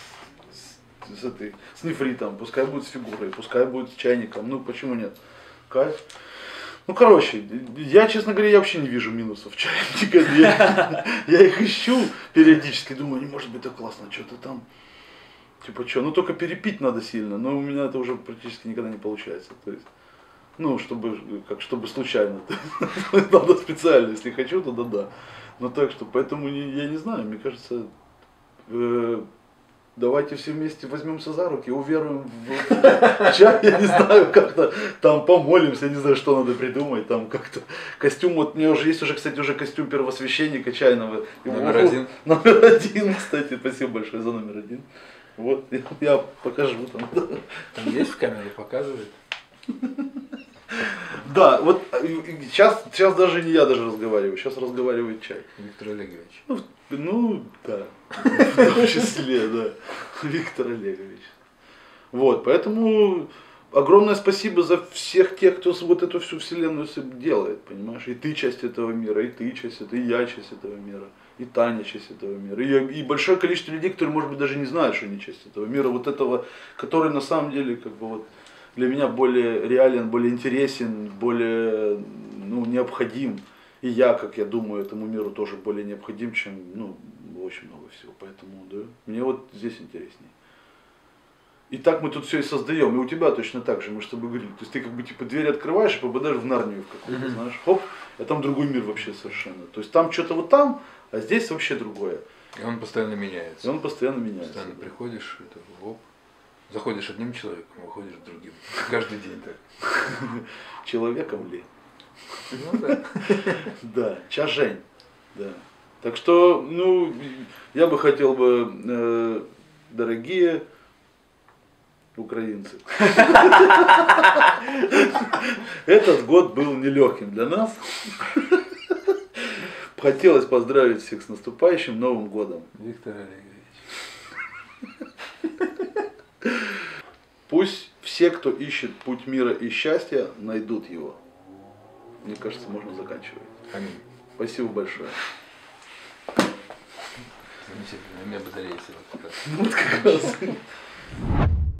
S3: с, с, этой, с нефритом, пускай будет с фигурой, пускай будет с чайником, ну почему нет, кайф. Ну, короче, я, честно говоря, я вообще не вижу минусов в чайнике. Я, я их ищу периодически, думаю, не может быть так классно, что-то там, типа что, ну только перепить надо сильно, но у меня это уже практически никогда не получается. То есть, ну, чтобы, как, чтобы случайно, надо специально, если хочу, то да-да. Но так что, поэтому я не знаю, мне кажется, давайте все вместе возьмемся за руки, уверуем в чай, я не знаю, как-то там помолимся, я не знаю, что надо придумать, там как-то костюм, вот у меня уже есть уже, кстати, уже костюм первосвященника чайного.
S2: Номер один.
S3: Номер один, кстати, спасибо большое за номер один. Вот, я, я покажу там.
S2: Там есть в камере, показывает.
S3: Да, вот сейчас, сейчас даже не я даже разговариваю, сейчас разговаривает чай.
S2: Виктор Олегович.
S3: Ну, ну да, в том числе, да, Виктор Олегович. Вот, поэтому огромное спасибо за всех тех, кто вот эту всю вселенную делает, понимаешь? И ты часть этого мира, и ты часть этого, и я часть этого мира, и Таня часть этого мира. И, и большое количество людей, которые, может быть, даже не знают, что они часть этого мира, вот этого, который на самом деле, как бы вот, для меня более реален, более интересен, более ну, необходим. И я, как я думаю, этому миру тоже более необходим, чем ну, очень много всего. Поэтому, да, мне вот здесь интереснее. И так мы тут все и создаем. И у тебя точно так же, мы с тобой говорили. То есть ты как бы типа дверь открываешь и попадаешь в Нарнию в какую-то,
S2: Mm-hmm.
S3: знаешь, хоп, а там другой мир вообще совершенно. То есть там что-то вот там, а здесь вообще другое.
S2: И он постоянно
S3: И
S2: меняется.
S3: он постоянно меняется.
S2: Постоянно приходишь, это, оп, заходишь одним человеком, выходишь другим. Каждый день так.
S3: Человеком ли?
S2: Ну да.
S3: Да, чажень. Да. Так что, ну, я бы хотел бы, э, дорогие украинцы, Этот год был нелегким для нас. Хотелось поздравить всех с наступающим Новым годом.
S2: Виктор Олегович.
S3: Пусть все, кто ищет путь мира и счастья, найдут его. Мне кажется, можно заканчивать.
S2: Аминь.
S3: Спасибо большое.
S2: Замечательно. У меня батарея села как раз.
S3: Вот как раз.